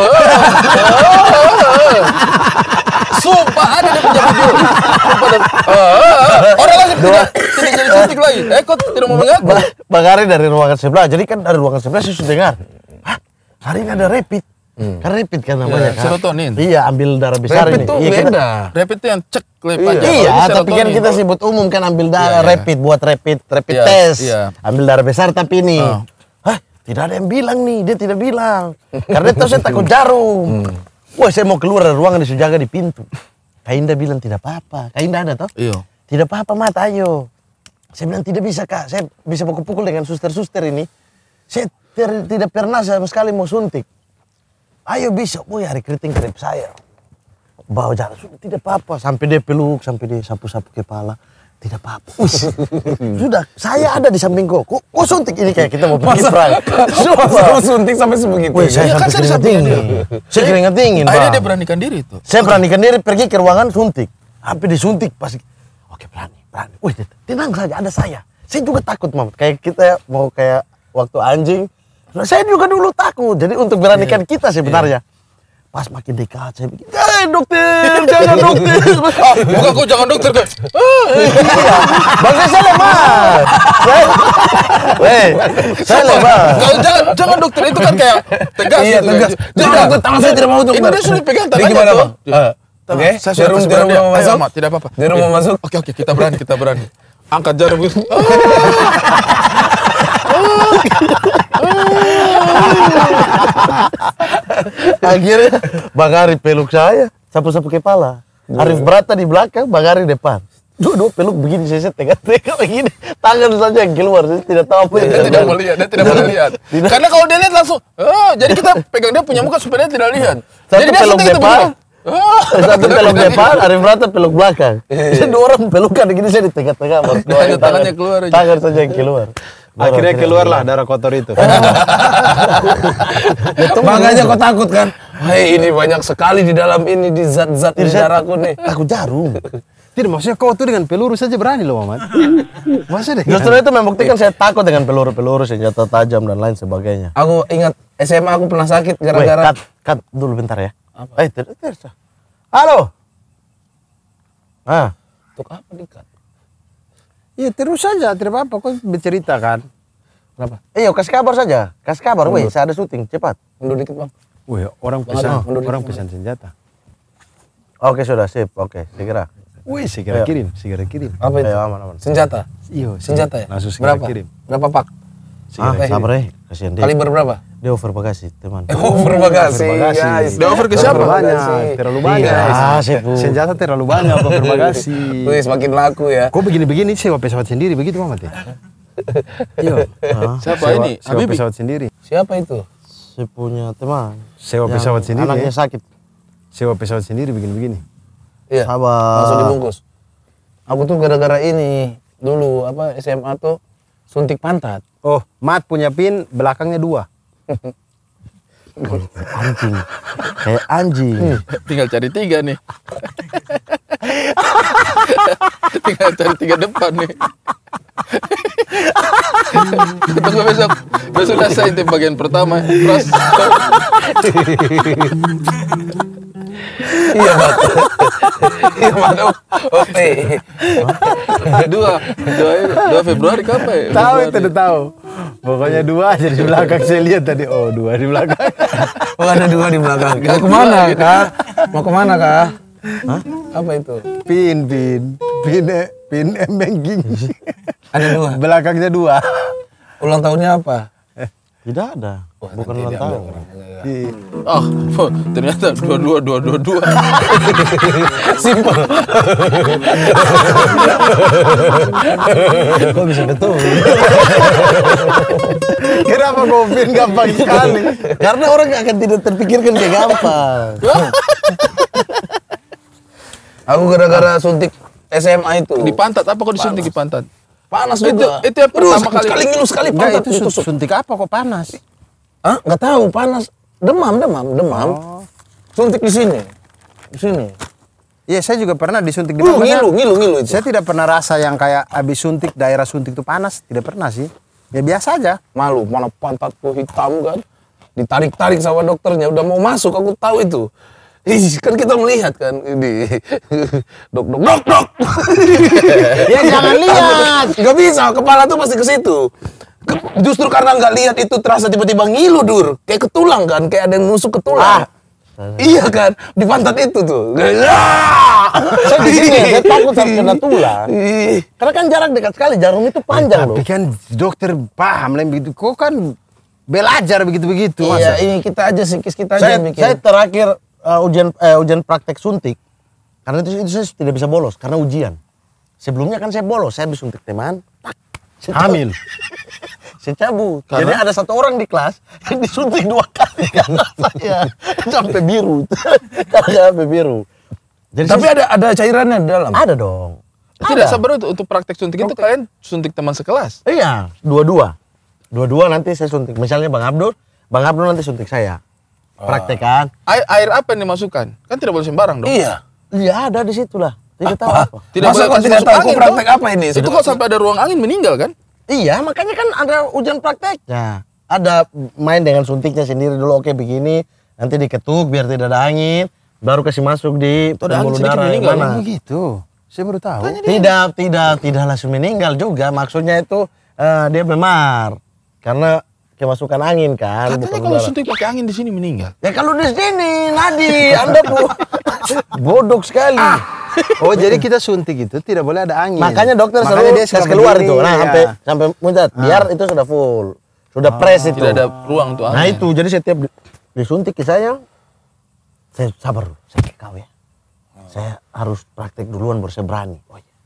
Sumpah ada dia punya video. Sumpah dan orang lagi tidak jadi suntik lagi. Kok tidak mau mengaku? Bang Ari dari ruangan sebelah. Jadi kan dari ruangan sebelah saya sudah dengar. Hah, hari ini ada rapid. Kan rapid kan namanya kan. Serotonin. Iya, ambil darah besar Rapid ini. tuh Iya, kita- beda. Rapid itu yang cek klip aja. Iya, Kalau ini tapi kan serotonin. kita sebut umum kan ambil darah Iya. rapid buat rapid Iya, test. iya. Ambil darah besar tapi ini. Oh. Hah, tidak ada yang bilang nih, dia tidak bilang. Karena itu saya takut jarum. Wah, saya mau keluar dari ruangan disuruh jaga di pintu. Kak Indah bilang tidak apa-apa. Kak Indah ada toh? Iya. Tidak apa-apa, Mat, ayo. Saya bilang tidak bisa, Kak. Saya bisa pukul-pukul dengan suster-suster ini. Saya tidak pernah sama sekali mau suntik. Ayo bisa. Woi, hari keriting kerip saya. Bawa jalan, sudah tidak apa-apa. Sampai dia peluk, sampai dia sapu-sapu kepala. Tidak apa-apa. Sudah, saya ada di samping kau. Kau suntik ini kayak kita mau pergi perang. Sumpah suntik sampai sebegitu. Woi, saya Iya, kan sampai saya di keringat samping dingin. Saya keringat dingin, Akhirnya Bang. dia beranikan diri itu. Saya beranikan diri pergi ke ruangan suntik. Hampir disuntik pasti. Oke, berani. Wih, tenang saja, ada saya. Saya juga takut, Mam. Kayak kita mau kayak waktu anjing. Nah, saya juga dulu takut. Jadi untuk beranikan kita sebenarnya. Pas makin dekat saya bikin, dokter, jangan dokter. Bukan kau jangan dokter kan. Bang, saya lemas. Saya lemas. Kalau jangan dokter itu kan kayak tegas. Iya, gitu tegas. kan. Jangan, dokter, tangan saya tidak mau, dokter. Ini dia sudah pegang Jadi tangannya gimana, tuh. Bang? Oke, Saya sudah jarum kasih jarum dia. mau Ayo, masuk. Mak, tidak apa-apa. Jarum mau masuk. Oke, kita berani. Angkat jarum gitu. Akhirnya Bang Ari peluk saya, sapu-sapu kepala. Arif Brata di belakang, Bang Ari depan. Dua peluk begini, saya tega-tega begini. Tangan saja yang keluar, saya tidak tahu apa yang Dia tidak mau lihat, dia tidak mau lihat. Karena kalau dia lihat langsung, jadi kita pegang dia punya muka supaya dia tidak lihat. Satu Jadi dia peluk suntik itu depan, begini. satu peluk depan, Arif Brata peluk belakang. Saya dua orang pelukan begini, saya di tengah-tengah. Baru keluar Hanya tangannya keluar aja. Tangan saja yang keluar. Akhirnya keluarlah darah kotor itu. Makanya kau takut kan? Hei, ini banyak sekali di dalam ini, di zat-zat di darahku nih. Takut jarum. Tidak, maksudnya kau tuh dengan peluru saja berani loh, Mamat. Masa deh? Justru itu membuktikan saya takut dengan peluru-peluru, senjata tajam dan lain sebagainya. Aku ingat SMA aku pernah sakit Wait, gara-gara cut dulu bentar ya. Terus. Halo. untuk apa dikat? Iya, terus saja, tidak apa-apa. Kau bercerita kan. Kenapa? Iya, kasih kabar saja. Kasih kabar, weh, saya ada syuting, cepat. Mundur dikit, Bang. Wih, orang pesan senjata. Oke, sudah sip. Oke, segera. Wih, segera kirim, segera kirim. Apa itu? Aman. Senjata. Iya, Senjata ya? langsung segera Berapa? kirim. Berapa pak? Sabar kasihan dia. Kaliber berapa? Dia over bagasi, teman. Over bagasi, bagasi. guys. Dia over ke siapa? Banyak, terlalu banyak. Iya, Sepu. Senjata terlalu banyak, over bagasi. Wih, semakin laku ya. Kok begini-begini sewa pesawat sendiri begitu Mamat ya? Iya. Siapa ini? Sewa Habibie. pesawat sendiri. Siapa itu? Saya punya teman. Sewa yang pesawat sendiri. Anaknya Ya? sakit. Sewa pesawat sendiri begini-begini. Iya. Sabar. Langsung dibungkus. Aku tuh gara-gara ini dulu apa SMA tuh suntik pantat. Oh, Mat punya pin belakangnya 2. Anjing. Kayak anjing. Tinggal cari 3 nih. Tinggal cari 3 depan nih. Tunggu besok. Besok udah saya tim bagian pertama. Terus Iya, Pak. Iya, Pak. Oke. 2 Februari kapan ya? Tahu Februari. itu udah tahu. Pokoknya 2 aja di belakang saya lihat tadi. Oh, 2 di belakang. Oh, ada 2 di belakang. Mau kemana, Kak? Mau kemana, Kak? Hah? Apa itu? Pin banking. Ada 2. Belakangnya 2. Ulang tahunnya apa? Tidak ada. Bukan ulang tahun. Oh, ternyata 22. Simpel. Kok bisa betul? Kenapa kau pin gampang sekali? Karena orang akan tidak terpikirkan kayak gampang. Aku gara-gara suntik SMA itu. Di pantat apa kok disuntik di pantat? Panas Itu juga. yang pertama kali. Sekali ngilu sekali Enggak, pantat itu ditusuk. suntik apa kok panas? Hah? Nggak tahu, panas. Demam. Suntik di sini. Di sini. Iya, saya juga pernah disuntik di mana. Ngilu itu. Saya tidak pernah rasa yang kayak habis suntik, daerah suntik itu panas. Tidak pernah sih. Ya biasa aja. Malu, mana pantatku hitam kan. Ditarik-tarik sama dokternya, udah mau masuk, aku tahu itu. Ih, kan kita melihat kan ini. Dok. Ya jangan lihat. Gak bisa, kepala tuh pasti ke situ. Justru karena nggak lihat itu terasa tiba-tiba ngilu, Dur. Kayak ke tulang kan, kayak ada yang nusuk ke tulang. Iya kan, di pantat itu tuh. Saya di sini, saya takut sampai kena tulang. Ih. Karena kan jarak dekat sekali, jarum itu panjang loh. Tapi kan dokter paham lah begitu. Kok kan belajar begitu-begitu. Iya, masa? ini kita aja sikis kita aja yang bikin. Saya terakhir ujian praktek suntik. Karena itu saya tidak bisa bolos karena ujian. Sebelumnya kan saya bolos, saya habis suntik teman. Hamil. Saya cabut. Karena? Jadi ada 1 orang di kelas yang disuntik 2 kali karena saya sampai biru. Karena sampai biru. Jadi Tapi ada cairannya di dalam. ada dong. Tidak sabar untuk praktek suntik itu kalian suntik teman sekelas. Iya, dua-dua nanti saya suntik. Misalnya Bang Abdul nanti suntik saya. Praktek kan? Air apa yang dimasukkan? Kan tidak boleh sembarang dong. Iya. Iya, ada di situ lah. Tidak tahu apa. Tidak Masa boleh kok kasih tidak masuk tahu angin kok praktek dong. apa ini? Itu kok sampai ada ruang angin meninggal kan? Iya, makanya kan ada ujian prakteknya. Ada main dengan suntiknya sendiri dulu. Oke, begini. Nanti diketuk biar tidak ada angin. Baru kasih masuk di ada angin pembuluh sedikit darah yang meninggal, mana. Begitu. Saya baru tahu. Tidak langsung meninggal juga. Maksudnya itu dia memar. Karena kemasukan angin kan. di Katanya pembuluh kalau darah. suntik pakai angin di sini meninggal. Ya kalau di sini, Nadi, Anda bodoh sekali. Oh, jadi kita suntik itu tidak boleh ada angin. Makanya dokter Makanya selalu dia tes suka keluar begini, itu. Nah, ya. sampai muncrat. Biar itu sudah full. Sudah press itu. Tidak ada ruang untuk angin. Nah itu, jadi setiap disuntik ke saya sabar dulu, saya kayak kau ya. Saya harus praktek duluan baru saya berani. Oh iya.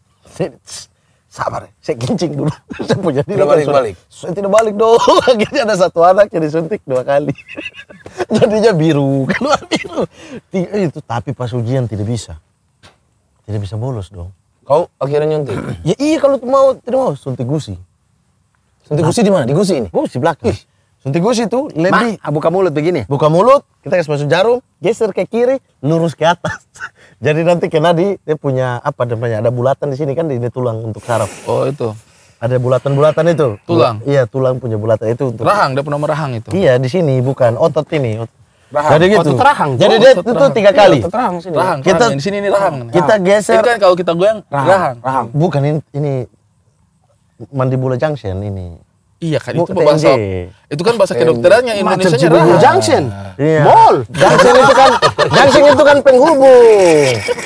Sabar ya, saya kencing dulu. Saya punya diri. Balik. Saya tidak balik dong. Akhirnya ada 1 anak yang disuntik 2 kali. Jadinya biru, keluar biru. Itu tapi pas ujian tidak bisa. Tidak bisa bolos dong. Kau akhirnya nyuntik. Ya iya kalau tidak mau suntik gusi. Suntik gusi di mana? Di gusi ini. Gusi belakang. Suntik gusi itu lebih buka mulut begini. buka mulut, kita kasih masuk jarum, geser ke kiri, lurus ke atas. Jadi nanti kena dia punya apa namanya? Ada bulatan di sini kan di tulang untuk saraf. Oh itu. Ada bulatan-bulatan itu. Tulang? Iya, tulang punya bulatan itu untuk. Rahang, dia nama rahang itu. Iya, di sini bukan otot ini. Rahang. Jadi gitu. Otot rahang. Jadi dia Otot itu rahang. 3 kali. Terang sini. Rahang, Kita- rahang. Di sini ini rahang. Kita geser. Ini kan kalau kita goyang rahang. Bukan ini mandibula junction ini. Iya kan itu Bukan bahasa. TNJ. Itu kan bahasa kedokterannya Macam Indonesianya Cibubur rahang. Junction. Iya. Mall. Junction itu kan penghubung.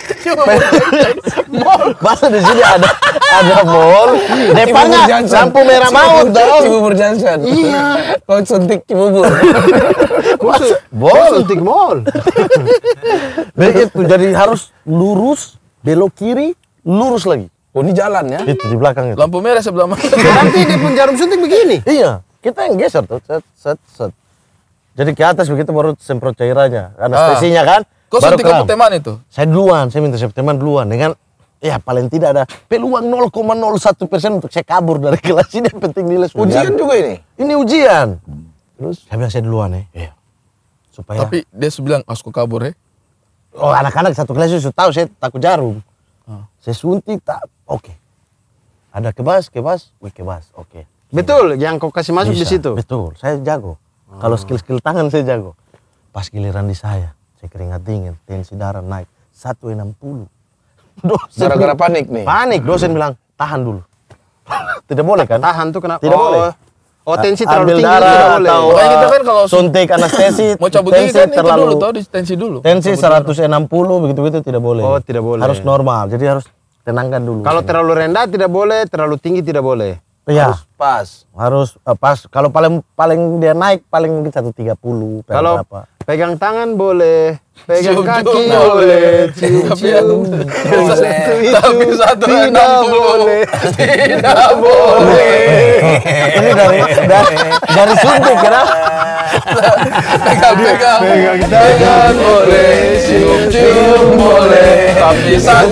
Masa di sini ada mall, depannya lampu merah maut dong. Cibubur Junction. Iya. Kau suntik Cibubur. Mall, suntik mall. Begitu, jadi harus lurus, belok kiri, lurus lagi. Oh, ini jalan ya? Itu di belakang itu. Lampu merah sebelah mana? Nanti dia pun jarum suntik begini. Iya, kita yang geser tuh, set. Jadi ke atas begitu baru semprot cairannya, anestesinya kan. Kau baru suntik kram. ke teman itu? Saya duluan, saya minta teman duluan dengan ya paling tidak ada peluang 0,01% untuk saya kabur dari kelas ini, yang penting nilai sudah. Ujian juga ini? Ini ujian. Terus saya bilang saya duluan ya. Iya. Supaya Tapi dia bilang, aku kabur ya. oh anak-anak satu kelas itu tahu saya takut jarum. Saya suntik tak oke. Ada kebas, oke. Betul, yang kau kasih masuk di Bisa, situ. Betul, saya jago. Kalau skill tangan saya jago. Pas giliran di saya keringat dingin, tensi darah naik 160. Gara-gara panik nih? Panik, dosen bilang, tahan dulu. Tidak boleh kan? Tahan tuh kenapa? Tidak boleh. Oh, tensi Ambil terlalu tinggi darah tidak boleh. atau Makanya kita kan kalau suntik anestesi, Mau cabut gigi kan itu dulu, tau di tensi dulu. tensi 160 begitu-begitu tidak boleh. Oh, tidak boleh. Harus normal, jadi harus tenangkan dulu. Kalau terlalu rendah tidak boleh, terlalu tinggi tidak boleh. Iya, Pas. harus pas. Kalau paling dia naik paling mungkin 130. Kalau berapa. pegang tangan boleh, pegang Cium-cium kaki boleh. boleh, Tapi cium-cium Tapi 160 tidak boleh. Tidak boleh. Ini dari suntik kenapa? Pegang-pegang. Pegang tangan boleh, Cium-cium boleh. Tapi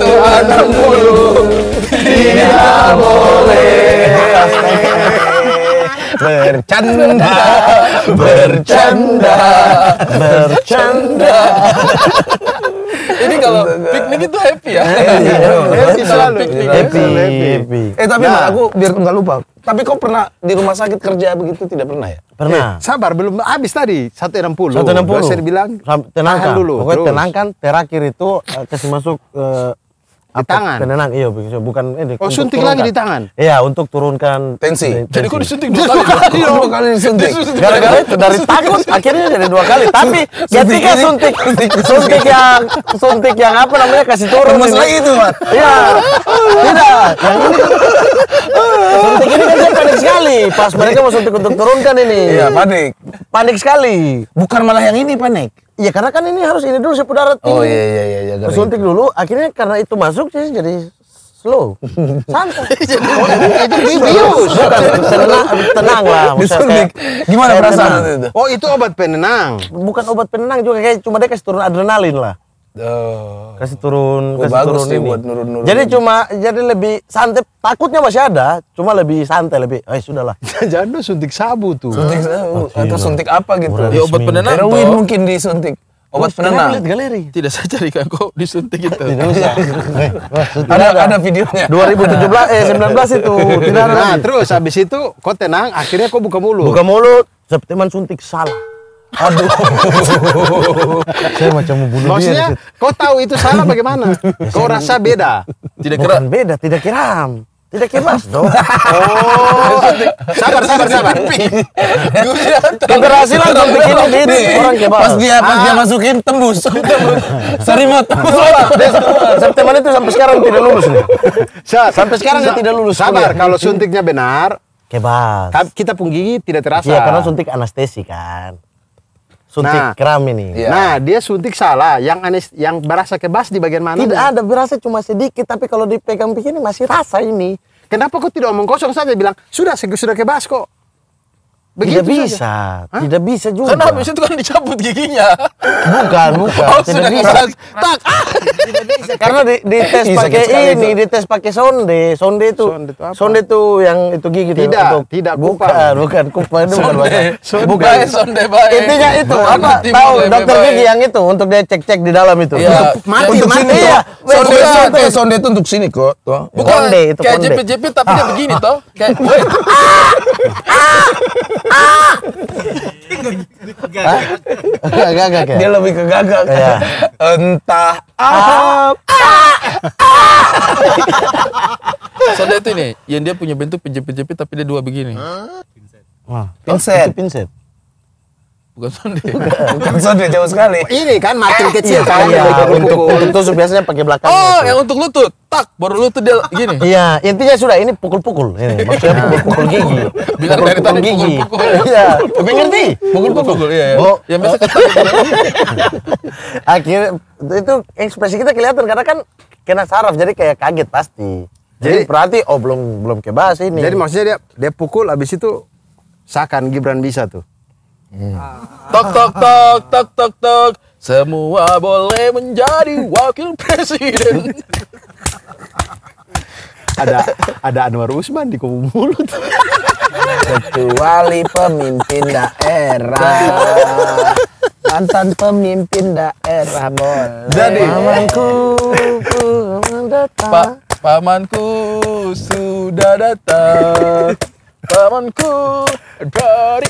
160 tidak boleh. Bercanda. Ini kalau piknik itu happy ya. Happy selalu. Piknik. Happy. Tapi Mak, aku biar nggak lupa. Tapi kau pernah di rumah sakit kerja begitu tidak pernah ya? Pernah. Sabar, belum habis tadi 160. 160. Dosen bilang tenangkan tahan dulu. Pokoknya terus. tenangkan. Terakhir itu kasih masuk tangan? penenang. Iya, bukan ini. Oh, untuk suntik turunkan. lagi di tangan? Iya, untuk turunkan Tensi. Jadi kok disuntik 2 kali? Dua kali disuntik. Gara-gara itu dari takut akhirnya jadi 2 kali. Tapi ketika suntik yang apa namanya kasih turun. Masalah ini. itu, Mat. Iya. Tidak. Yang ini suntik ini kan saya panik sekali. Pas mereka mau suntik untuk turunkan ini. Iya, panik. Panik sekali. Bukan malah yang ini panik. Iya, karena kan ini harus ini dulu seputar darah tinggi. Oh iya. Suntik dulu, akhirnya karena itu masuk jadi slow, santai. Itu bius. Bukan tenang lah. maksudnya Disuntik. kayak- Gimana kayak perasaan tenang. waktu itu? Oh, itu obat penenang. Bukan obat penenang juga, kayak cuma dia kasih turun adrenalin lah. Kasih turun, Oh, kasih bagus turun nih ini. buat nurun-nurun. Jadi lebih santai. Takutnya masih ada, cuma lebih santai, lebih. Sudahlah. Jangan lu suntik sabu tuh. Suntik atau suntik apa gitu? Murah Ya obat penenang Heroin toh. mungkin disuntik. Obat Terus kenapa penenang. lihat galeri. Tidak saya carikan kok disuntik itu. Tidak usah. Ada videonya. 19 itu. Tidak ada. Nah, lagi. terus habis itu kau tenang, akhirnya kau buka mulut. Buka mulut, teman suntik salah. Aduh. Saya macam mau bunuh Maksudnya, dia. kau tahu itu salah bagaimana? Kau rasa beda. Tidak kira Bukan beda, tidak kiram. Tidak kebas dong. Oh, sabar. Keberhasilan suntik ini di orang kebas. Pas dia masukin tembus. Serimot tembus. September itu sampai sekarang tidak lulus nih. Sampai sekarang dia tidak lulus Sabar, kuliah. kalau suntiknya benar, Kebas. kita pun gigi tidak terasa. Iya, karena suntik anestesi kan. Suntik Nah. kram ini. Iya. Nah, dia suntik salah. Yang berasa kebas di bagian mana? Tidak ada, berasa cuma sedikit, tapi kalau dipegang begini masih rasa ini. Kenapa kau tidak omong kosong saja bilang, sudah kebas kok. Tidak Begitu saja. bisa, tidak bisa juga. karena habis itu kan dicabut giginya. Bukan, Oh, tidak sudah bisa. keras. Karena di tes Ih, pakai sakit sekali ini, itu. di tes pakai sonde. Sonde itu itu apa? yang itu gigi tuh, Tidak, untuk- tidak, bukan, kupang. bukan kupang itu bukan bahasa. Sonde Bukan. baik, sonde baik. Intinya itu apa? Timur Tahu baik, dokter baik. gigi yang itu untuk dia cek-cek di dalam itu. Iya. Untuk Mati. sini Iya. sonde, Sonde. sonde itu untuk sini kok. Tuh. Bukan Konde, itu kayak konde. jepit-jepit tapi dia begini toh. Kayak wait. Gak. Dia lebih ke gagak. Iya. Entah apa. Sonde itu nih, yang dia punya bentuk penjepit-jepit tapi dia dua begini. Wah, Pinset. itu pinset. Bukan sonde. Bukan sonde jauh sekali. Ini kan martil kecil Iya, kan. untuk tusuk biasanya pakai belakangnya. Oh, tuh. yang untuk lutut. Tak, baru lutut dia gini. Iya, intinya sudah ini pukul-pukul. Ini maksudnya pukul-pukul gigi. Bilang dari tadi gigi. pukul-pukul. Iya, tapi ngerti? Pukul-pukul, iya. Oh, Yang biasa ketat. akhirnya itu ekspresi kita kelihatan karena kan kena saraf jadi kayak kaget pasti. Jadi berarti oh belum kebas ini. Jadi maksudnya dia pukul habis itu seakan Gibran bisa tuh. Tok tok tok tok tok tok. Semua boleh menjadi wakil presiden. Ada Anwar Usman di kubu mulut. Kecuali pemimpin daerah. Mantan pemimpin daerah boleh. Jadi pamanku datang. Pamanku sudah datang. Pamanku dari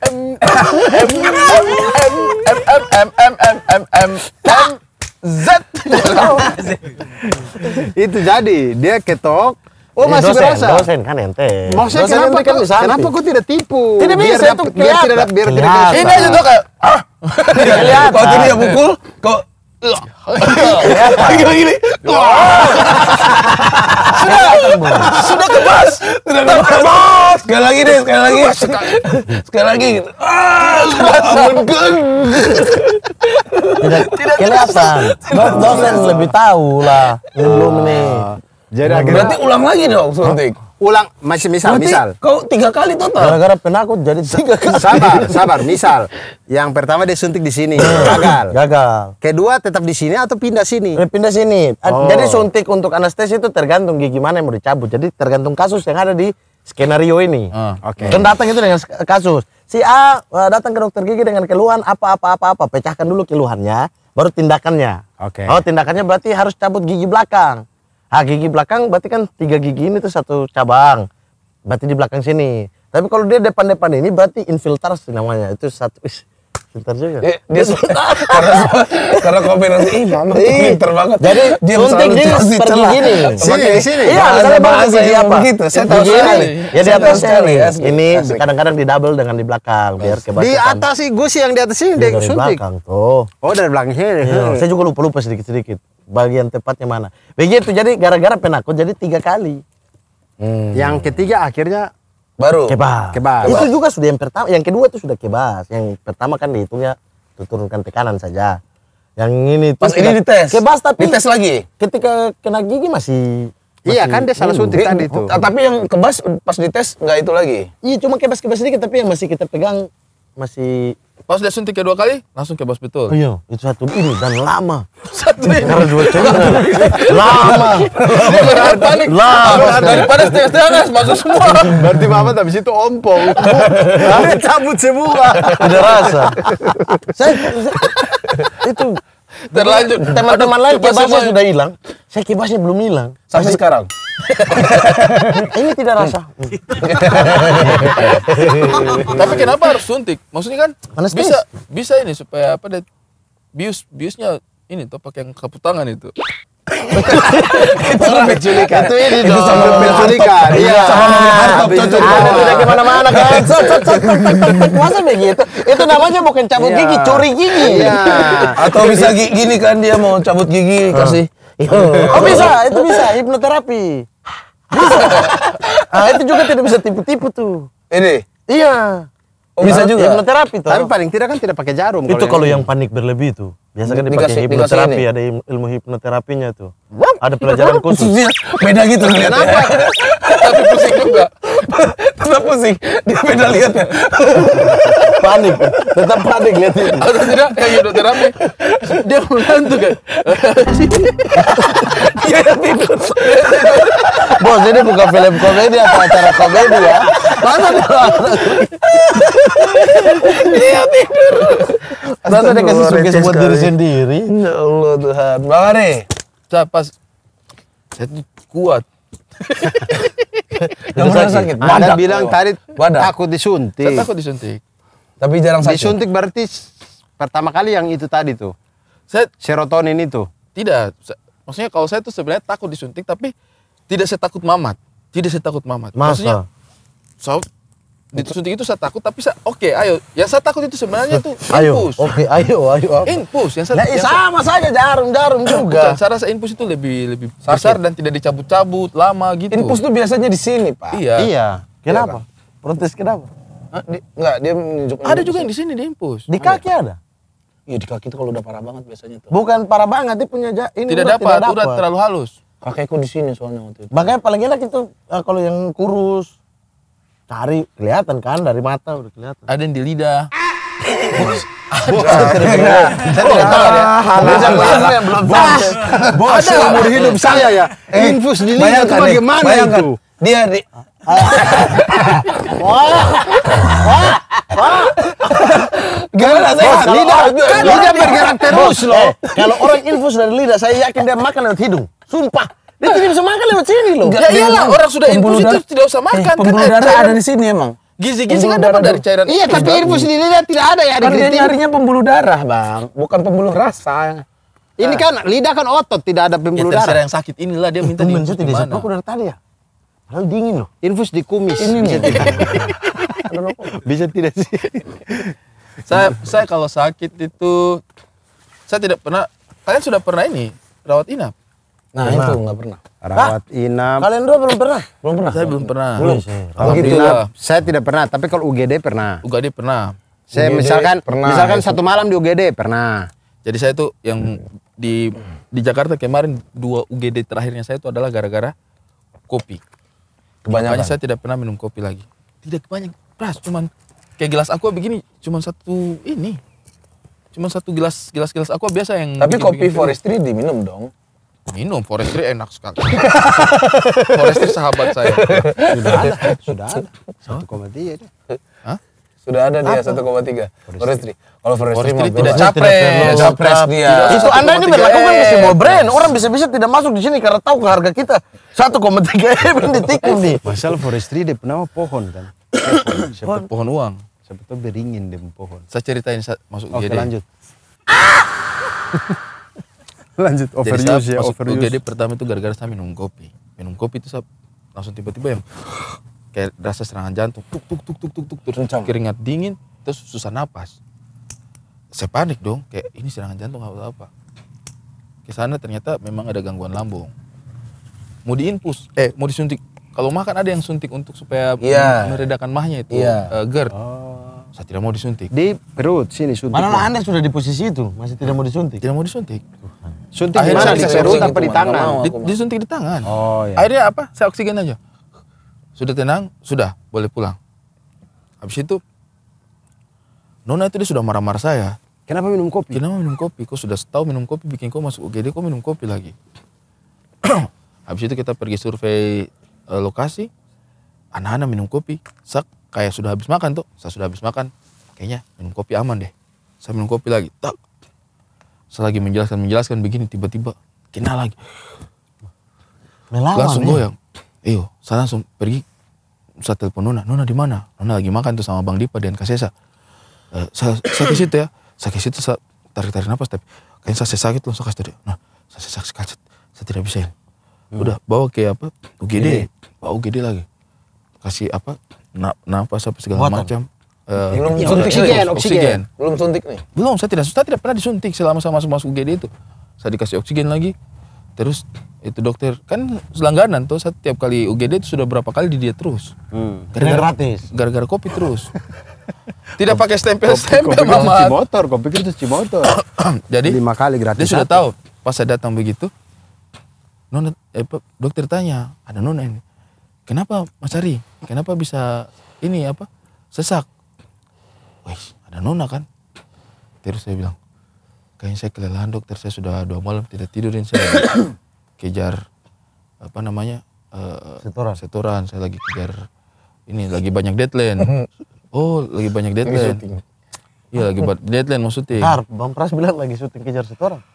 Z. Itu jadi dia ketok. Oh Ini masih berasa. Dosen kan ente. Maksudnya Dosen kenapa ente kan di samping. kenapa kok tidak tipu? Tidak bisa, itu biar tidak kelihatan. Ini aja tuh kayak Kelihatan. waktu dia pukul kok gini. Sudah kebas. Sudah kebas. Sekali lagi deh, sekali lagi. Sekali lagi. Tidak kelihatan. Dosen lebih tahu lah. Ini belum nih. Jadi akhirnya Berarti ulang lagi dong suntik. ulang masih misal. Kau 3 kali total. Gara-gara penakut jadi 3 kali. Sabar. Misal, yang pertama dia suntik di sini, gagal. Gagal. Kedua tetap di sini atau pindah sini? Pindah sini. Oh. Jadi suntik untuk anestesi itu tergantung gigi mana yang mau dicabut. Jadi tergantung kasus yang ada di skenario ini. Oke. Kan datang itu dengan kasus. Si A datang ke dokter gigi dengan keluhan apa. Pecahkan dulu keluhannya, baru tindakannya. Oke. Oh, tindakannya berarti harus cabut gigi belakang. Gigi belakang berarti kan 3 gigi ini tuh satu cabang. Berarti di belakang sini. Tapi kalau dia depan-depan ini berarti infiltrasi namanya. Itu satu. Pintar juga. Dia karena kombinasi mama pinter banget. Jadi dia suntik selalu dia kasih pergi celah. gini. Sini. Iya, misalnya bahasa gigi yang apa? begitu. Saya Gigi tahu ini. sekali. Ya di Saya tahu atas sekali, sekali. asli, Ini asli. kadang-kadang di double dengan di belakang biar kebas. Di atas sih gusi yang di atas sini dia dari suntik. belakang tuh. Oh dari belakang sini. Iya, saya juga lupa sedikit-sedikit bagian tepatnya mana. Begitu jadi gara-gara penakut jadi 3 kali. Yang ketiga akhirnya Baru. Kebas. Itu juga sudah yang pertama, yang kedua itu sudah kebas. Yang pertama kan dihitungnya turunkan tekanan saja. Yang ini tuh Pas ini dites. Kebas tapi Dites lagi. ketika kena gigi masih iya kan dia salah suntik tadi tuh. Tapi yang kebas pas dites nggak itu lagi. Iya cuma kebas-kebas sedikit tapi yang masih kita pegang masih Pas dia suntik kedua kali langsung kebas betul. iya itu satu ini dan lama. Satu ini. Karena 2 cuma lama. Dia benar panik. Lama. Daripada setengah-setengah masuk semua. Berarti Mamat habis itu ompong. Dia cabut semua. Udah rasa. Saya itu Terlanjur. teman-teman lain Kebas kebasnya semua. sudah hilang. Saya kebasnya belum hilang. Sampai sekarang. Ini tidak rasa. Tapi kenapa harus suntik? Maksudnya kan Anestesi. bisa ini supaya apa deh biusnya ini tuh pakai yang kaput tangan itu. Itu penculikan. Itu ini Itu dong. sama Penculikan. Iya. Sama mobil hardtop, Habis itu cocok. Ada tidak kemana-mana kan? Masa begitu? Itu namanya bukan cabut Iya. gigi, curi gigi. Iya. Atau bisa gini kan dia mau cabut gigi kasih. Oh bisa, itu bisa hipnoterapi. Bisa. Ah itu juga tidak bisa tipu-tipu tuh. Ini. Iya. Oh, bisa juga. Hipnoterapi tuh. Tapi paling tidak kan tidak pakai jarum. Itu kalau yang panik berlebih tuh. Biasa kan dipakai Dikasih hipnoterapi, ini. ada ilmu hipnoterapinya tuh. Ada pelajaran khusus. Dia beda gitu lihatnya. Tapi pusing juga. Tetap pusing. Dia beda lihatnya. Panik, tetap panik lihat itu. Atau tidak yang hipnoterapi. Dia mengantuk kan. Dia tidur. Bos, ini bukan film komedi atau acara komedi ya. Masa Dia tidur. Masa dia kasih sugesti buat diri sendiri. Ya Allah Tuhan. Bang Ari. Saya pas saya tuh kuat. Yang mana sakit? Anda Badak. bilang tadi Badak. takut disuntik. Saya takut disuntik. Tapi jarang sakit. Disuntik berarti pertama kali yang itu tadi tuh. Saya Serotonin itu. tidak. Maksudnya kalau saya tuh sebenarnya takut disuntik tapi tidak saya takut mamat. Tidak saya takut mamat. Maksudnya Masa? Disuntik itu saya takut, tapi oke, ayo. Yang saya takut itu sebenarnya itu Ayo, infus. oke, ayo. Infus yang Nah, sama saja jarum bukan, juga. saya rasa infus itu lebih besar dan tidak dicabut-cabut lama gitu. Infus tuh biasanya di sini, Pak. Iya. Kenapa? Protes kenapa? Enggak, dia menunjuk. Ada juga yang di sini di infus. Di kaki ada? Iya, di kaki itu kalau udah parah banget biasanya tuh. Bukan parah banget, dia punya ini Tidak dapat, udah terlalu halus. Kakekku di sini soalnya waktu itu. Makanya paling enak itu kalau yang kurus. Cari kelihatan kan dari mata udah kelihatan. Ada yang di lidah. Saya tidak tahu ya. Bisa yang belum sampai. Bos, seumur hidup saya ya. Infus di lidah itu bagaimana itu? Dia di Gimana Bos, lidah bergerak terus loh. Kalau orang infus dari lidah, saya yakin dia makan lewat hidung. Sumpah. Dia tidak bisa makan lewat sini loh. Ya iyalah, orang sudah infus itu tidak usah makan. pembuluh darah ada di sini emang. Gizi-gizi kan dapat dari cairan. Iya, tapi infus di lidah tidak ada ya di Kan dia keriting. nyarinya pembuluh darah, Bang, bukan pembuluh rasa. Ini kan lidah kan otot, tidak ada Ya pembuluh terserah darah. yang sakit inilah dia minta Tumben diinfus saya di tidak mana. sepak dari tadi ya. Padahal dingin loh. Infus di kumis. Ini nih. Bisa tidak sih? Saya kalau sakit itu saya tidak pernah. Kalian sudah pernah ini rawat inap? Nah, itu enggak pernah. Rawat inap. Kalian dua belum pernah? Belum pernah. Saya belum pernah. Belum. Kalau Alhamdulillah. inap, saya tidak pernah. Tapi kalau UGD pernah. UGD pernah. Saya UGD misalkan satu malam di UGD pernah. Jadi saya tuh yang di Jakarta kemarin 2 UGD terakhirnya saya itu adalah gara-gara kopi. Kebanyakan. Makanya saya tidak pernah minum kopi lagi. Tidak banyak, Pras, cuman kayak gelas aqua begini, cuman satu ini. Cuman satu gelas aqua biasa yang Tapi bikin- kopi bikin- forestry diminum dong. Minum, Forestry enak sekali. Forestry sahabat saya. Sudah ada. 1,3 deh. Hah? Sudah ada dia 1,3. Forestry. Kalau forestry Forestry mah tidak bebas. capres. Tidak capres dia. Itu Anda ini berlakukan ke semua brand. Orang bisa-bisa tidak masuk di sini karena tahu harga kita 1,3 M ini ditikung nih. Masalah forestry dia nama pohon kan. Siapa pohon uang. Siapa tahu beringin dia pohon. Saya ceritain masuk Oke, UGD. lanjut. Lanjut, Jadi overuse saya ya, masuk overuse. UGD pertama itu gara-gara saya minum kopi. Minum kopi itu saya langsung tiba-tiba yang kayak rasa serangan jantung, tuk terus keringat dingin, terus susah napas. Saya panik dong, kayak ini serangan jantung atau apa. Ke sana ternyata memang ada gangguan lambung. Mau diinfus, mau disuntik. Kalau makan ada yang suntik untuk supaya Iya. meredakan mahnya itu, Iya. GERD. Saya tidak mau disuntik. Di perut sini suntik. Mana Anda sudah di posisi itu, masih tidak mau disuntik. Tidak mau disuntik. Suntik di Akhirnya mana? Di saya perut oksigen apa di cuma, tangan? nggak mau. Disuntik di tangan. Oh ya. Akhirnya apa? Saya oksigen aja. Sudah tenang, sudah boleh pulang. Habis itu Nona itu dia sudah marah-marah saya. Kenapa minum kopi? Kenapa minum kopi? Kok sudah tahu minum kopi bikin kau masuk UGD, kok minum kopi lagi? Habis itu kita pergi survei lokasi. Anak-anak minum kopi. Saya kayak sudah habis makan tuh. Saya sudah habis makan. Kayaknya minum kopi aman deh. Saya minum kopi lagi. Tak. Saya lagi menjelaskan begini tiba-tiba kena lagi. Melawan Langsung ya. goyang. Iyo, saya langsung pergi. Saya telepon Nona. Nona di mana? Nona lagi makan tuh sama Bang Dipa dan Kasesa. Saya ke situ ya. Saya ke situ, saya tarik napas tapi kayaknya saya sakit loh. Saya kasih tadi. Nah, saya sakit. Saya tidak bisa ini. Udah bawa ke apa? UGD. Bawa UGD lagi. Kasih apa? Napas apa segala macam. Belum Oksigen, suntik oksigen. Belum suntik nih. Belum, saya tidak pernah disuntik selama saya masuk UGD itu. Saya dikasih oksigen lagi. Terus itu dokter kan selangganan tuh, saya tiap kali UGD itu sudah berapa kali di dia terus. Gratis. Gara-gara kopi terus. Tidak pakai stempel Kopi Mama. cuci motor, kopi itu cuci motor. Jadi 5 kali gratis. dia sudah satu. tahu. Pas saya datang begitu, Nona, dokter tanya, ada Nona ini. Kenapa Mas Ari? Kenapa bisa ini apa? Sesak. Wih, ada Nona kan? Terus saya bilang, kayaknya saya kelelahan dokter, saya sudah 2 malam tidak tidur dan saya lagi kejar apa namanya setoran, saya lagi kejar ini lagi banyak deadline. Oh, lagi banyak deadline. Iya, lagi deadline mau syuting. Harp, Bang Pras bilang lagi syuting kejar setoran.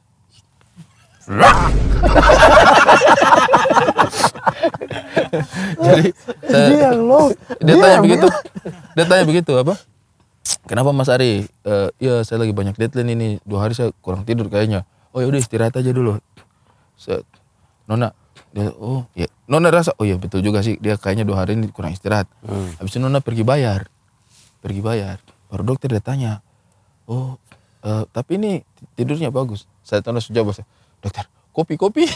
Jadi Dia loh. dia tanya begitu apa? Kenapa Mas Ari? Iya saya lagi banyak deadline ini, 2 hari saya kurang tidur kayaknya. Oh yaudah istirahat aja dulu. Nona, Dia, oh ya, Nona rasa, oh ya betul juga sih, dia kayaknya 2 hari ini kurang istirahat. Habis itu Nona pergi bayar. Baru dokter dia tanya, oh tapi ini tidurnya bagus. Saya tanya jawab, dokter, kopi.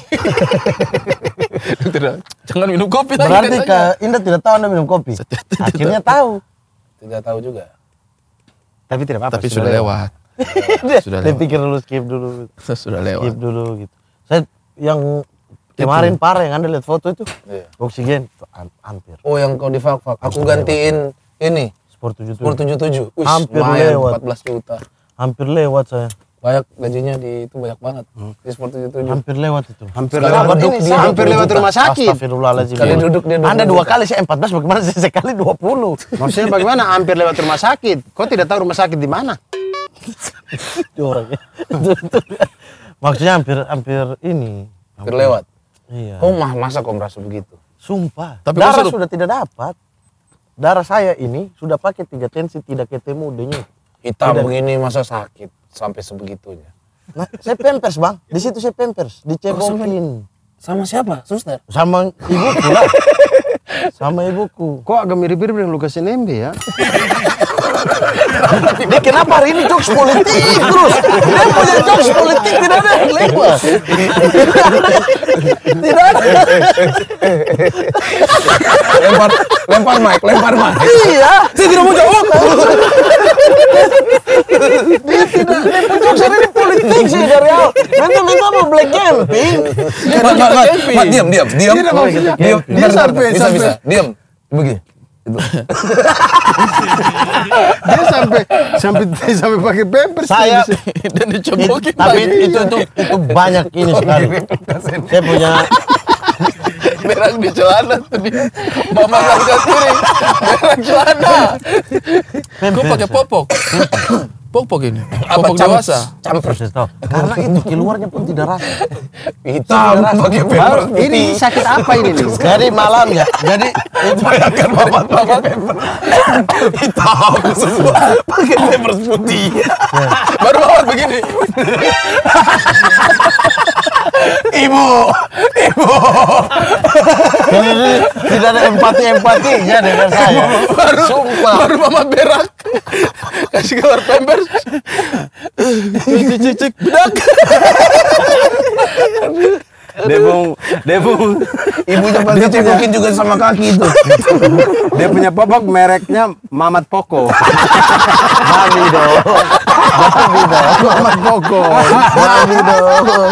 Dokter, jangan minum kopi lagi. Berarti Indah tidak tahu Anda minum kopi. Akhirnya tahu. Tidak tahu juga. Tapi tidak apa-apa. Tapi sudah lewat. Sudah Dia lewat. pikir dulu skip dulu. Sudah lewat. Skip dulu gitu. Saya yang kemarin parah yang Anda lihat foto itu. Iya. Oksigen hampir. Oh yang kau di fak-fak. Aku gantiin ini. Sport 77. Sport 77. Wih, Hampir lumayan, lewat. 14 juta. Hampir lewat saya. Banyak gajinya di itu banyak banget. Di Sport 77. Hampir lewat itu. Hampir Sekali lewat duduk dia hampir 20 lewat juta. rumah sakit. Astagfirullahaladzim. Sekali duduk dia 20 Anda 2 juta. kali, saya 14, bagaimana saya sekali 20? Maksudnya bagaimana hampir lewat rumah sakit? Kau tidak tahu rumah sakit di mana? Itu orangnya. Maksudnya hampir ini. Hampir lewat. Iya. Kau masa kau merasa begitu? Sumpah. Tapi Darah maksud- sudah tidak dapat. Darah saya ini sudah pakai 3 tensi, tidak ketemu denyut. Hitam Tidak. begini masa sakit sampai sebegitunya. Nah, saya pampers bang. Di situ saya pampers, dicebokin. Sama siapa? Suster? Sama ibuku lah. Sama ibuku. Kok agak mirip-mirip dengan Lukas NMB ya? Dia kenapa hari ini jokes politik terus? Dia punya jokes politik tidak ada yang lewat. Tidak ada. lempar mic. Iya. Saya tidak mau jawab. Dia tidak. Dia punya jokes hari ini politik sih dari awal. Mental mau black camping. Mat, diam. Dia sampai Diam. Begini. dia sampai pakai pampers. Saya Dan dicobokin tapi lagi. itu banyak ini sekali. Saya punya Berak di celana tuh dia. Mama angkat piring. Berak celana. Kok pakai popok? Popok ini. Popok dewasa. campur saya tahu. Karena itu keluarnya pun tidak rasa. Hitam pakai paper. Ini sakit apa ini nih? Jadi malam ya. Jadi Bayangkan mamat pakai paper. Hitam semua. Pakai paper putih. Baru mamat begini. Ibu. ini tidak ada empatinya dengan saya. Sumpah. Baru mamat berak. Kasih keluar pampers. Cik. Bedak. Dia pun Ibunya pasti cekokin juga sama kaki itu. dia punya popok mereknya Mamat Poko. Mami dong. Mamat Poko. Mami dong.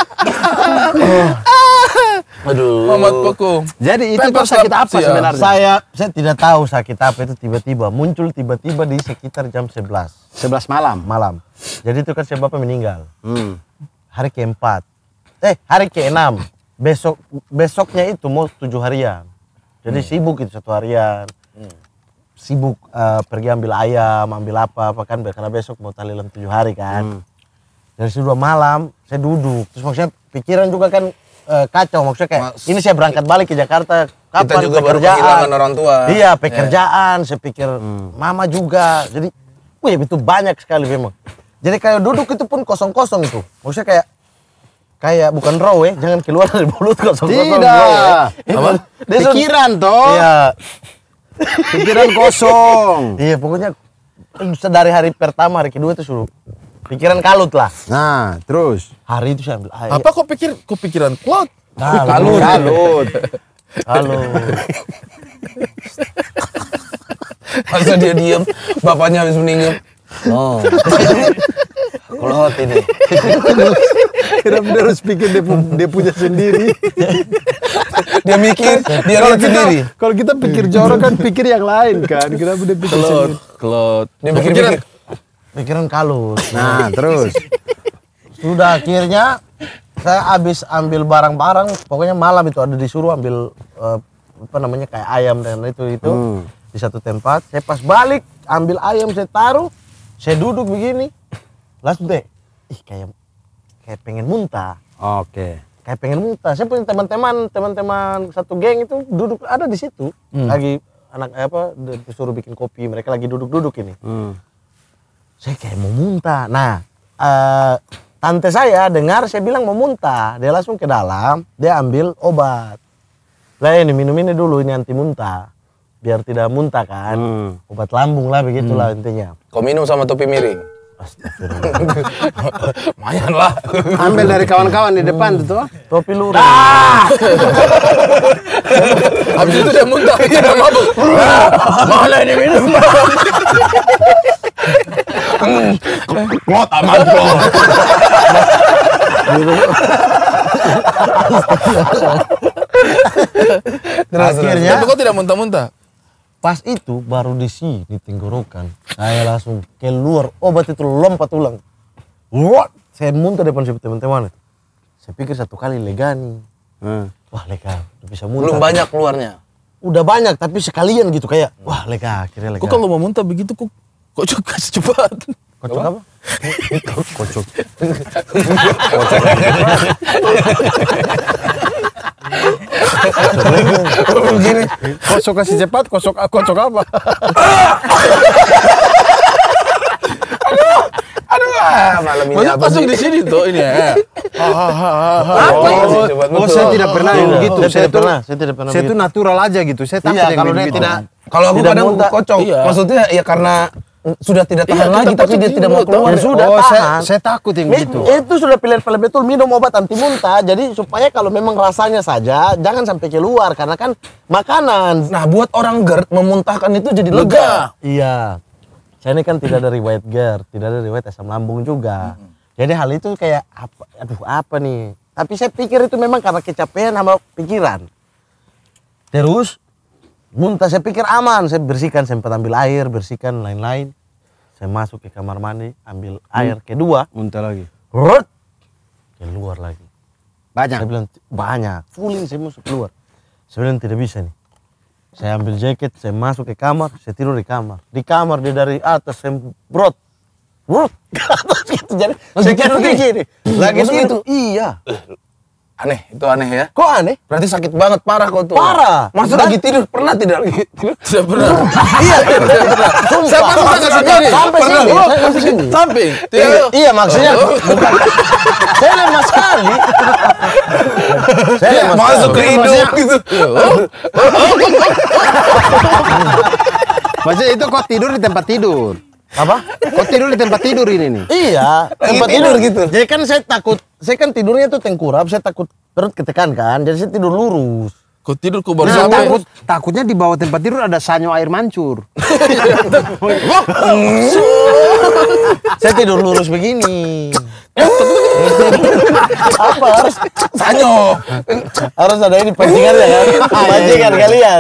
Aduh. Mamat poko. Jadi itu Pampers kok sakit lah, apa sial. sebenarnya? Saya tidak tahu sakit apa itu tiba-tiba muncul tiba-tiba di sekitar jam 11 11 malam. malam. Jadi itu kan saya bapak meninggal. Hari ke-4. Hari ke-6. Besoknya itu mau 7 harian. Jadi sibuk itu 1 harian. Sibuk pergi ambil ayam, ambil apa kan karena besok mau tahlilan 7 hari kan. Dari situ 2 malam saya duduk. Terus maksudnya pikiran juga kan kacau, maksudnya kayak ini saya berangkat balik ke Jakarta kapan Kita juga baru pekerjaan. kehilangan orang tua. Iya, pekerjaan, saya pikir mama juga. Jadi, wih itu banyak sekali memang. Jadi kayak duduk itu pun kosong-kosong itu. Maksudnya kayak bukan raw ya, jangan keluar dari mulut kosong-kosong. Tidak. Apa? Pikiran toh. Iya. Pikiran kosong. Iya, pokoknya dari hari pertama, hari kedua itu suruh pikiran kalut lah. Nah, terus Hari itu saya ambil air. Apa kok pikiran cloud? Kalut. Kalut. Masa dia diam, bapaknya habis meninggal. Oh. Kalau ini. kenapa dia harus pikir dia punya sendiri? Dia mikir, dia lihat sendiri. Kalau kita pikir jorok kan pikir yang lain kan. Kenapa dia pikir sendiri? Cloud. Dia pikir-pikir. Pikiran kalut. Nah, terus Sudah akhirnya saya habis ambil barang-barang, pokoknya malam itu ada disuruh ambil apa namanya kayak ayam dan itu di satu tempat. Saya pas balik ambil ayam saya taruh, saya duduk begini, langsung deh, kayak pengen muntah, oke. kayak pengen muntah. Saya punya teman-teman satu geng itu duduk ada di situ, lagi anak disuruh bikin kopi, mereka lagi duduk-duduk ini. Saya kayak mau muntah. Nah, tante saya dengar saya bilang mau muntah, dia langsung ke dalam, dia ambil obat. Lah ini minum ini dulu, ini anti muntah, biar tidak muntah kan. Obat lambung lah begitulah intinya. Kau minum sama topi miring. Lumayan lah. Ambil dari kawan-kawan di depan tuh. Topi luring. Habis itu dia muntah, dia udah mabuk. Mana ini minum? Kuat amat bro. Akhirnya Tapi kok tidak muntah-muntah? pas itu baru di sini tenggorokan, saya langsung keluar obat itu lompat ulang. What? Saya muntah depan teman-teman. Saya pikir satu kali lega nih. Wah lega, bisa muntah. Belum banyak keluarnya. Udah banyak tapi sekalian gitu kayak wah lega, akhirnya lega. Kok kalau mau muntah begitu kok juga cepat? Kocok apa? Kocok. Begini, kosok kasih cepat, kosok apa? Malam ini Maksudnya apa langsung sih? di sini tuh ini ya. Oh, saya tidak pernah yang begitu. Saya tidak pernah Saya itu begitu. natural aja gitu. Saya takut Iya, yang kalau dia begitu. tidak Kalau aku Tidak kadang muntah. kocok. Iya. Maksudnya ya karena sudah tidak tahan Iya, lagi kita tapi kocok dia di tidak mau mulut, keluar. Ya sudah Oh, tahan. saya takut yang begitu. Itu sudah pilihan betul minum obat anti muntah. Jadi supaya kalau memang rasanya saja jangan sampai keluar karena kan makanan. Nah, buat orang GERD memuntahkan itu jadi lega. Iya. Saya ini kan tidak ada riwayat GERD, tidak ada riwayat asam lambung juga. Jadi hal itu kayak apa nih? Tapi saya pikir itu memang karena kecapean sama pikiran. Terus muntah saya pikir aman, saya bersihkan, sempat ambil air, bersihkan lain-lain. Saya masuk ke kamar mandi, ambil air kedua, Muntah lagi. rot, keluar lagi. Banyak. Saya bilang banyak, fulling saya masuk keluar. Saya bilang tidak bisa nih. Saya ambil jaket, saya masuk ke kamar, saya tidur di kamar. Di kamar dia dari atas saya brot ke atas gitu. Jadi saya kira begini. Lagi itu. Iya. Aneh, itu aneh ya. Kok aneh? Berarti sakit banget, parah kau tuh. Parah. Masa lagi tidur? Pernah tidak lagi tidur? Tidak pernah. Iya, sumpah. Saya pernah nggak sendiri. Sampai sini, saya sampai sini. Samping. Iya maksudnya bukan. Saya lemah sekali. Saya lemah Masuk ke sekali. hidup gitu. Maksudnya itu kok tidur di tempat tidur. Apa? Kok tidur di tempat tidur ini nih? Iya, tempat tidur tidur gitu. Jadi kan saya takut, saya kan tidurnya tuh tengkurap, saya takut perut ketekan kan, jadi saya tidur lurus. Kok tidur kok baru Nah, sampai? takutnya di bawah tempat tidur ada sanyo air mancur. Saya tidur lurus begini. Apa harus Sanyo. harus ada ini pancingannya kan? Pancingan kalian.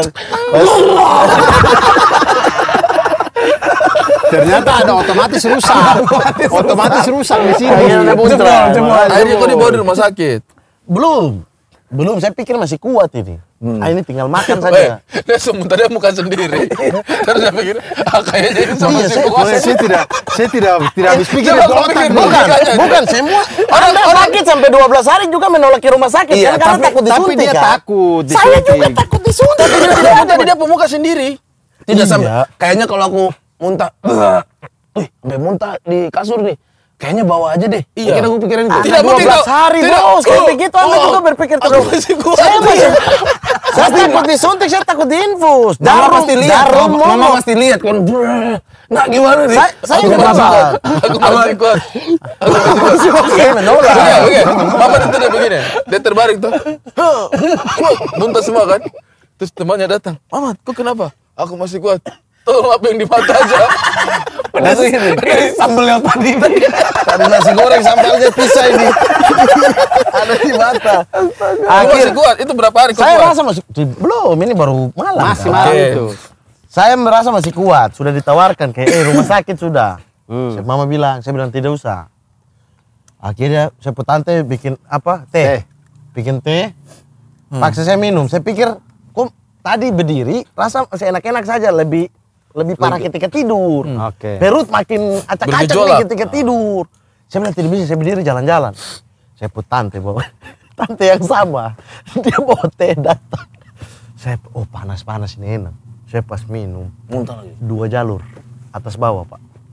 Ternyata ada otomatis rusak. Otomatis rusak di sini. Akhirnya ada muncrat. Akhirnya kok dibawa di rumah sakit. Belum, saya pikir masih kuat ini. Ah, ini tinggal makan Weh, saja. dia sementara muka sendiri. Terus saya pikir, kayaknya ini sama Iya, si saya- kuasa. Saya tidak habis pikir Coba itu kau otak pikir, nih. Bukan semua. Anda sakit sampai 12 hari juga menolak ke rumah sakit Iya, kan karena takut tapi disuntik dia kan? takut Saya disuntik. juga takut disuntik. Tapi dia pemuka sendiri. Tidak Iya. sampai. Kayaknya kalau aku muntah, sampai muntah di kasur nih. Kayaknya bawa aja deh. Iya. Mungkin aku pikirin gitu. Tidak penting, 12 Dok. hari Tidak. bro, sekali Oh, begitu Anda oh. juga berpikir Aku terus. masih kuat. Saya takut disuntik, saya takut diinfus. Mama pasti lihat. Jarum Mama momok. pasti lihat kan. Nah, gimana nih? Saya Aku juga masih Pak. kuat. Aku masih kuat. Saya menolak. Oke. Mama itu dia begini. Dia terbaring tuh. Muntah semua kan. Terus temannya datang. Mamat, kok kenapa? Aku masih kuat. Tolong apa yang di mata aja. Pedas ini. Sambal yang tadi. Tadi nasi goreng sambalnya pisah ini. Ada di mata. Aku masih kuat. Itu berapa hari kau Saya kuat? merasa masih belum, ini baru malam. Masih kan? malam Oke. itu. Saya merasa masih kuat, sudah ditawarkan kayak rumah sakit sudah. Mama bilang, saya bilang tidak usah. Akhirnya saya tante bikin apa? Teh. Bikin teh. Paksa saya minum. Saya pikir kok tadi berdiri rasa masih enak-enak saja, lebih parah ketika tidur. Oke. Perut makin acak-acak nih Bergejolak. ketika tidur. Saya bilang tidak bisa, saya berdiri jalan-jalan. Saya tante bawa tante yang sama. Dia bawa teh datang. Saya panas-panas ini enak. Saya pas minum Muntah lagi. 2 jalur atas bawah Pak.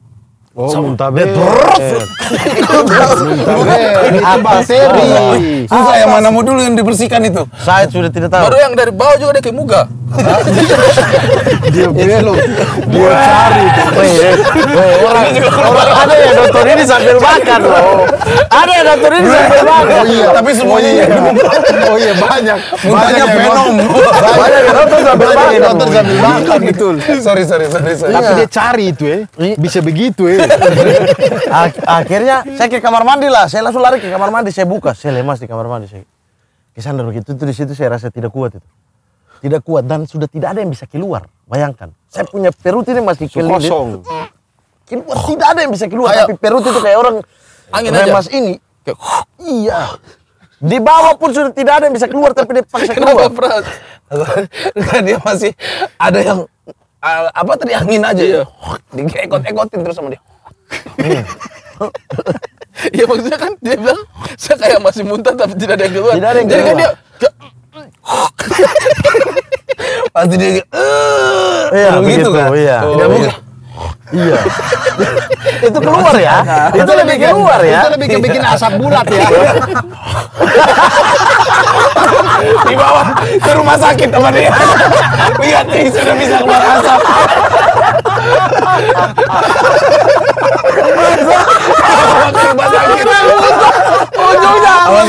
Oh, muntaber. Muntaber. Itu bakteri. Susah yang mana mau dulu yang dibersihkan itu? Saya sudah tidak tahu. Baru yang dari bawah juga dia kayak muga. Dia belum. Dia cari. Orang ada ya dokter ini sambil makan loh. Ada ya dokter ini sambil makan. Tapi semuanya Oh iya banyak. Muntahnya venom. Banyak ya dokter sambil makan. Dokter sambil makan betul. Sorry. Tapi dia cari itu bisa begitu Akhirnya saya ke kamar mandi lah. Saya langsung lari ke kamar mandi. Saya buka. Saya lemas di kamar mandi. Saya kesandar begitu. Itu di situ saya rasa tidak kuat itu. Tidak kuat dan sudah tidak ada yang bisa keluar. Bayangkan. Saya punya perut ini masih kosong. Keluar tidak ada yang bisa keluar. Tapi perut itu kayak orang Angin remas aja. ini. Iya. Di bawah pun sudah tidak ada yang bisa keluar. Tapi dia paksa keluar. Kenapa berat? Dia masih ada yang apa tadi angin aja ya. Diekot-ekotin terus sama dia. Ya maksudnya kan dia bilang saya kayak masih muntah tapi tidak ada yang keluar. Tidak ada yang Jadi kan keluar. dia Pasti dia Iya begitu begitu. kan? Iya. Tidak mungkin. Iya. Itu keluar ya. Itu lebih keluar ya. Itu lebih ke bikin asap bulat ya. Di bawah ke rumah sakit sama dia. Lihat nih sudah bisa keluar asap. Ke rumah sakit. Ujungnya. Awas.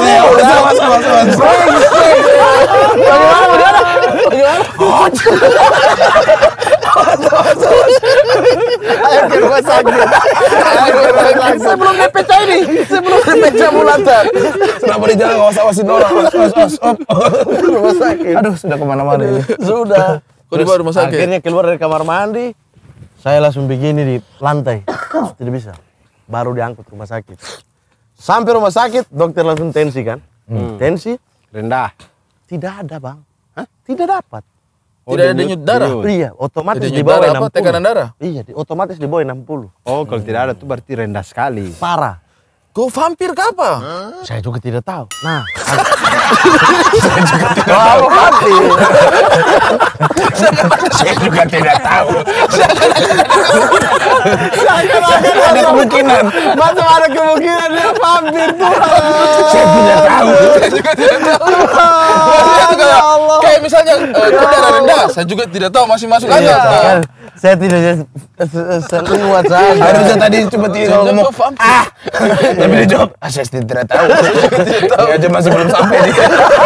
Ayo ke rumah sakit. Sebelum dia pecah ini. Sebelum dia pecah bulatan. Kenapa di jalan awas-awasin orang? Awas. Rumah sakit. Aduh, sudah kemana-mana ini. Sudah. Kok dibawa rumah sakit? Akhirnya keluar dari kamar mandi. Saya langsung begini di lantai. Tidak bisa. Baru diangkut rumah sakit. Sampai rumah sakit, dokter langsung tensi kan. Tensi Rendah. tidak ada bang. Hah? Tidak dapat. Tidak ada denyut darah. Iya, otomatis Denyut di bawah darah apa? 60. Tekanan darah? Iya, otomatis di bawah 60. Oh, kalau tidak ada tuh berarti rendah sekali. Parah. Kau vampir ke apa? Saya juga tidak tahu. Nah, kalau mati. Saya juga tidak tahu. Ada kemungkinan. Macam ada kemungkinan dia vampir tuh. Saya tidak tahu. Saya juga tidak tahu. Maksudnya itu kayak misalnya kau darah rendah, saya juga tidak tahu masih masuk aja. Iya, kan? Saya tidak seluat saja. Harusnya tadi cuma tinggal ngomong Kau vampir. tapi dia jawab, saya tidak tahu. Dia aja masih belum sampai dia.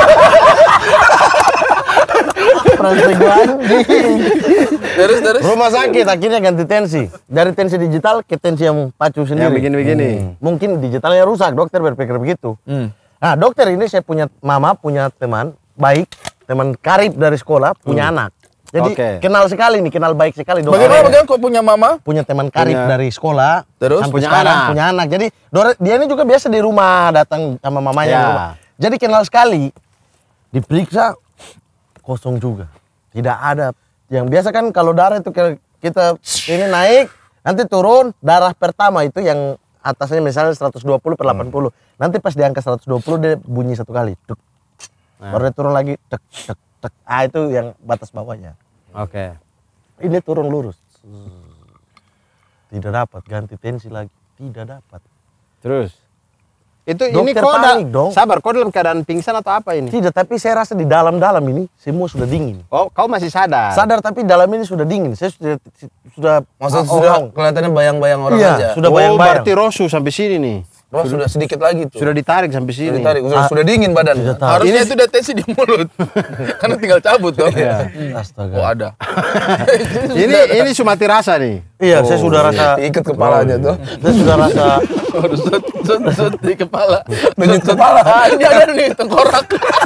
Perasaan gua anjing. Terus. Rumah sakit akhirnya ganti tensi. Dari tensi digital ke tensi yang pacu sendiri. Yang begini-begini. Mungkin digitalnya rusak, dokter berpikir begitu. Nah, dokter ini saya punya mama, punya teman baik, teman karib dari sekolah, punya anak. Jadi Oke. kenal sekali nih, kenal baik sekali dokter. Bagaimana kau punya mama? Punya teman karib Punya- dari sekolah, Terus? sampai Punya sekarang anak. punya anak. Jadi dia ini juga biasa di rumah datang sama mamanya Ya. di rumah. Jadi kenal sekali. Diperiksa kosong juga. Tidak ada. Yang biasa kan kalau darah itu kita ini naik, nanti turun, darah pertama itu yang atasnya misalnya 120 per 80. Nanti pas di angka 120 dia bunyi satu kali. Tuk. Baru dia turun lagi, tek tek tek. Ah itu yang batas bawahnya. Oke. Ini turun lurus. Tidak dapat ganti tensi lagi. Tidak dapat. Terus. Itu Dokter ini kau panik dong. sabar, kau dalam keadaan pingsan atau apa ini? Tidak, tapi saya rasa di dalam-dalam ini semua sudah dingin. Oh, kau masih sadar. Sadar tapi dalam ini sudah dingin. Saya sudah Maksudnya sudah kelihatannya bayang-bayang orang Iya, aja. sudah Oh, bayang-bayang. berarti Rosu sampai sini nih. Oh, sudah sedikit lagi tuh. Sudah ditarik sampai sini. Sudah ditarik. Sudah dingin badan. Tidak tahu. Harusnya itu udah tensi di mulut. Karena tinggal cabut dong. Astaga. Oh ada. Ini cuma mati rasa nih. Iya, saya sudah rasa. Diikat kepalanya tuh. Saya sudah rasa. Harus sut di kepala. Denyut kepala. Ini ada nih tengkorak.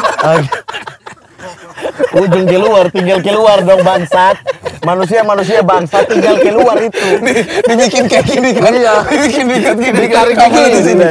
Ujung keluar, tinggal keluar dong bangsat. Manusia bangsat tinggal keluar itu. Dibikin kayak gini kan. Iya. Dibikin diikat gini. Ditarik Kepala gini. di sini.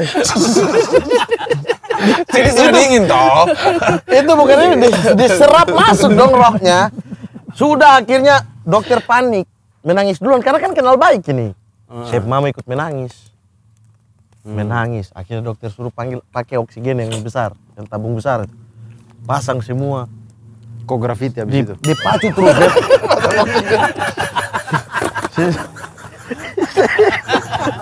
Jadi sudah dingin toh. Itu bukan ini diserap masuk dong rohnya. Sudah akhirnya dokter panik, menangis duluan karena kan kenal baik ini. Chef mama ikut menangis. Menangis. Akhirnya dokter suruh panggil pakai oksigen yang besar, yang tabung besar. Pasang semua. Kok graffiti habis itu? Dipacu terus ya.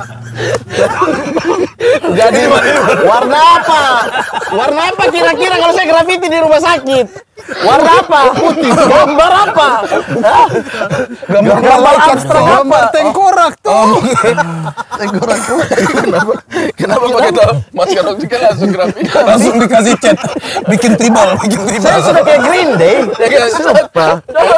Jadi warna apa? Warna apa kira-kira kalau saya grafiti di rumah sakit? Warna apa? Putih. Gambar apa? Hah? Gambar abstrak apa? Gambar tengkorak tuh. Tengkorak putih. Kenapa pakai masker oksigen langsung grafiti? Langsung dikasih cat, bikin tribal. Saya sudah kayak Green Day. Sumpah.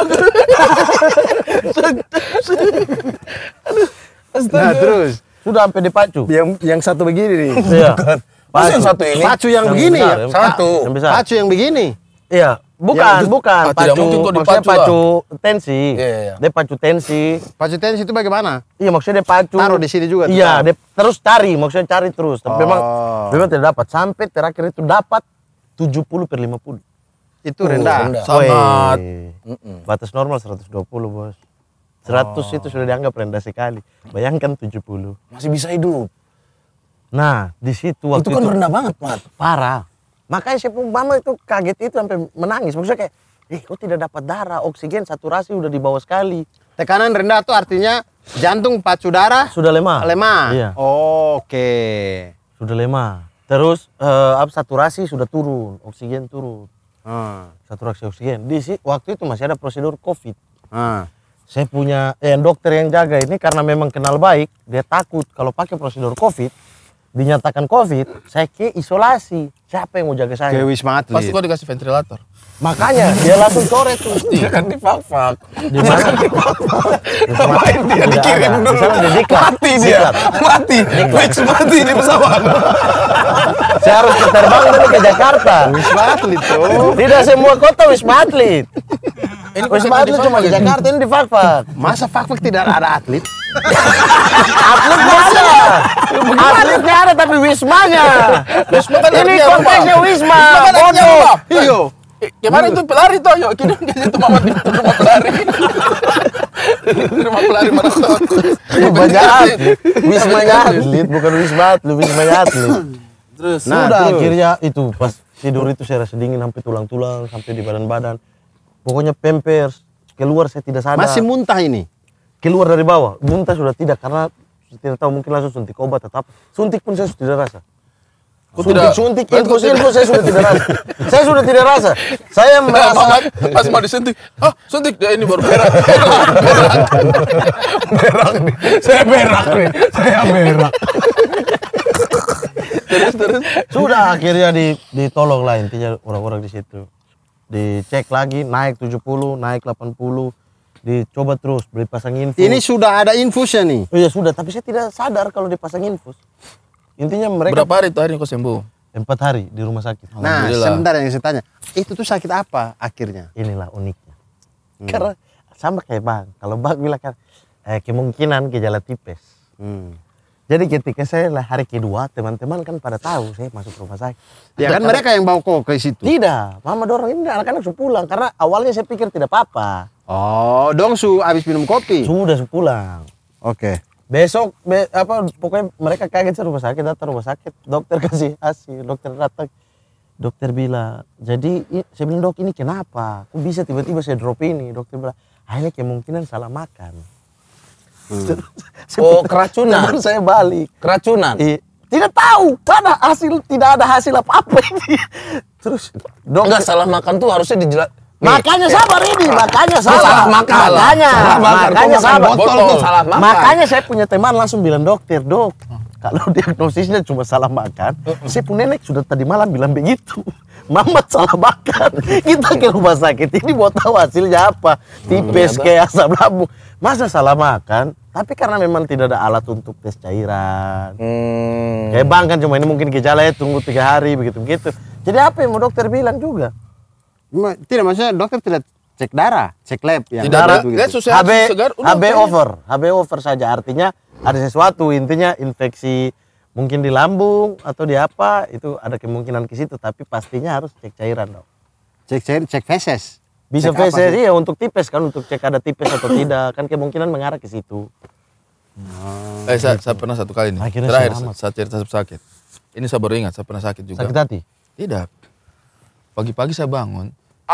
Nah terus Sudah sampai dipacu. yang satu begini nih. Iya. Masa yang satu ini? Pacu yang begini besar, ya? yang Satu. Yang besar. Pacu yang begini. Iya. Bukan. Ah, tidak Pacu, mungkin kok maksudnya dipacu pacu tensi. Iya. Dia pacu tensi. Pacu tensi itu bagaimana? Iya, maksudnya dia pacu. Taruh di sini juga, Iya, tetap. dia terus cari, maksudnya cari terus. Tapi Oh. memang tidak dapat. Sampai terakhir itu dapat 70/50. Itu rendah. rendah. Sangat. Weh. Batas normal 120, Bos. 100 itu sudah dianggap rendah sekali. Bayangkan 70. Masih bisa hidup. Nah, di situ waktu Itu kan rendah banget, Mat. parah. Makanya saya pun mama itu kaget itu sampai menangis. Maksudnya kayak, kok tidak dapat darah, oksigen, saturasi udah di bawah sekali. Tekanan rendah tuh artinya jantung pacu darah Sudah lemah. lemah. Iya, Oke. sudah lemah. Terus saturasi sudah turun, oksigen turun. Saturasi oksigen. Waktu itu masih ada prosedur COVID. Saya punya dokter yang jaga ini karena memang kenal baik, dia takut kalau pakai prosedur COVID, dinyatakan COVID, saya ke isolasi. Siapa yang mau jaga Ke saya? Wisma Atlet. Pasti kok dikasih ventilator. Makanya dia langsung coret tuh. Dia kan difak-fak. Di mana? Ngapain dia Tidak dikirim ada. dulu? Di sana di diklat. Mati dia. Diklat. Mati. Fix mati di pesawat. Saya harus terbang dulu ke Jakarta. Wisma Atlet tuh. Tidak semua kota Wisma Atlet. Ini Wisma Atlet cuma di Jakarta, ini di Fakfak. Masa fak tidak ada atlet? Atletnya ada. Atletnya ada tapi Wismanya. Wisma kan Ini artinya konteksnya rumah. Wisma. Wisma kan artinya Bodoh. rumah. Iyo. Kemarin itu pelari tuh, yuk kita ke situ mama di rumah pelari. Rumah pelari maraton. Wismanya atlet. Wismanya atlet, bukan Wisma Atlet, Wismanya atlet. Terus Nah, Sudah terus. akhirnya itu pas tidur itu saya rasa dingin sampai tulang-tulang, sampai di badan-badan. Pokoknya pampers keluar saya tidak sadar. Masih muntah ini. Keluar dari bawah, muntah sudah tidak karena tidak tahu mungkin langsung suntik obat atau apa. Suntik pun saya sudah tidak rasa. Kok tidak? Suntik infus saya sudah tidak rasa. Saya sudah tidak rasa. Saya Mama merasa pas mau disuntik, suntik dia ini baru berak. Berak nih. Saya berak nih. Saya berak. Terus. sudah akhirnya ditolong lah intinya orang-orang di situ. Dicek lagi naik 70, naik 80, dicoba terus beli pasang infus. Ini sudah ada infusnya nih. Oh iya sudah, tapi saya tidak sadar kalau dipasang infus. Intinya mereka Berapa hari tuh hari kau sembuh? 4 hari di rumah sakit. Nah, Alhamdulillah. sebentar yang saya tanya. Itu tuh sakit apa akhirnya? Inilah uniknya. Karena sama kayak Bang. Kalau Bang bilang kan kemungkinan gejala tipes. Jadi ketika saya lah hari kedua, teman-teman kan pada tahu saya masuk rumah sakit. Ya kan mereka yang bawa kok ke situ. Tidak, mama dorong ini anak-anak sudah pulang karena awalnya saya pikir tidak apa-apa. Oh, dong habis minum kopi. Sudah pulang. Oke. Besok pokoknya mereka kaget saya datang rumah sakit, dokter kasih hasil, dokter datang. Dokter bilang, jadi saya bilang dok ini kenapa? Kok bisa tiba-tiba saya drop ini? Dokter bilang, ini kemungkinan salah makan. Oh, keracunan. Baru saya balik. Keracunan. Tidak tahu, tidak ada hasil apa-apa ini. Terus dok, Enggak, salah makan tuh harusnya dijelas. makanya sabar ini, makanya salah. salah makan. Makanya, Salah makan. makanya Kau makan sabar. botol tuh salah makan. Makanya saya punya teman langsung bilang dokter, dok, kalau diagnosisnya cuma salah makan, saya pun nenek sudah tadi malam bilang begitu. Mamat salah makan. Kita ke rumah sakit ini mau tahu hasilnya apa. Tipes kayak asam lambung. Masa salah makan? Tapi karena memang tidak ada alat untuk tes cairan. Kayak Bang kan cuma ini mungkin gejala ya tunggu 3 hari begitu-begitu. Jadi apa yang mau dokter bilang juga? Tidak, maksudnya dokter tidak cek darah, cek lab yang Tidak ada. begitu. Lihat susu segar. udah, HB over saja, artinya ada sesuatu, intinya infeksi mungkin di lambung atau di apa, itu ada kemungkinan ke situ, tapi pastinya harus cek cairan dong. Cek feses. Bisa Cek apa feses sih? iya untuk tipes kan, untuk cek ada tipes atau tidak, kan kemungkinan mengarah ke situ. Saya pernah satu kali nih. Akhirnya Terakhir selamat. saat cerita sakit. Ini saya baru ingat, saya pernah sakit juga. Sakit hati? Tidak. Pagi-pagi saya bangun.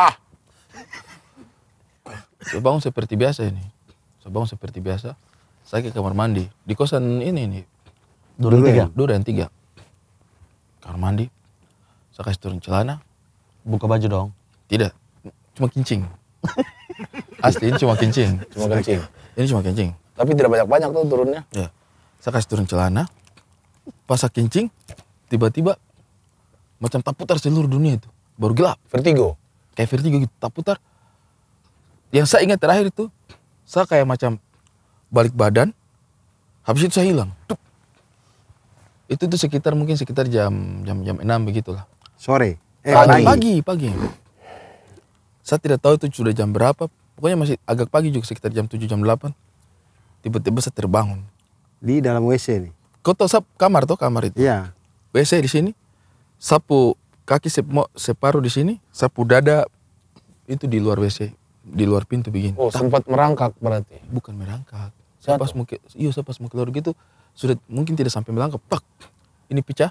Saya bangun seperti biasa ini. Saya bangun seperti biasa. Saya ke kamar mandi. Di kosan ini nih. Duren 3. Kamar mandi. Saya kasih turun celana. Buka baju dong. Tidak. Cuma kincing. Asli ini cuma kincing. Cuma kencing. Ini cuma kincing. Tapi tidak banyak-banyak tuh turunnya. Ya. Saya kasih turun celana. Pas saya kincing, tiba-tiba macam tak putar seluruh dunia itu. Baru gelap. Vertigo. Kayak vertigo gitu, tak putar. Yang saya ingat terakhir itu, saya kayak macam balik badan. Habis itu saya hilang. Tup. Itu tuh mungkin sekitar jam 6 begitulah. Sore. Pagi. Saya tidak tahu itu sudah jam berapa. Pokoknya masih agak pagi juga, sekitar jam 7, jam 8. Tiba-tiba saya terbangun. Di dalam WC nih. Kau tahu kamar itu? Iya. WC di sini. Sapu kaki separuh di sini, sapu dada itu di luar WC, di luar pintu begini. Oh, sempat merangkak berarti. Bukan merangkak. Saya pas mau keluar gitu, sudah mungkin tidak sampai merangkak. Pak. Ini pecah.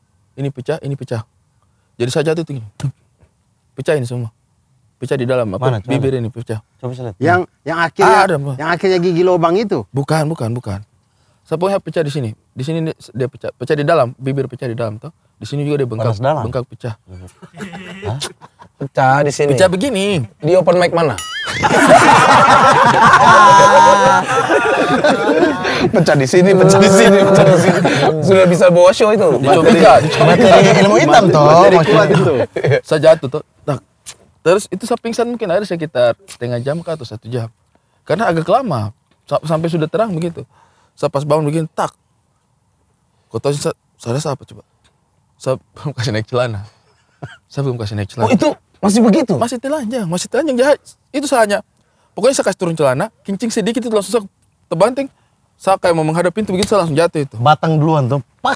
Jadi saya jatuh itu gini. Pecah ini semua. Pecah di dalam apa? Bibir ini pecah. Coba saya lihat. Yang akhirnya gigi lubang itu. Bukan. Saya pokoknya pecah di sini. Di sini dia pecah di dalam, bibir pecah di dalam toh. Di sini juga dia bengkak pecah. Pecah di sini. Pecah begini. Di open mic mana? Pecah di sini. Sudah bisa bawa show itu. Di Cobika. Materi ilmu hitam toh. Materi kuat itu. Saya jatuh toh. Nah, terus itu saya pingsan mungkin ada sekitar setengah jam atau 1 jam. Karena agak lama. Sampai sudah terang begitu. Saya pas bangun begini, tak. Kau tahu saya apa coba? Saya belum kasih naik celana. Oh itu masih begitu? Masih telanjang jahat. Itu saja. Pokoknya saya kasih turun celana, kincing sedikit itu langsung saya terbanting. Saya kayak mau menghadap pintu begitu, saya langsung jatuh itu. Batang duluan tuh. Pak.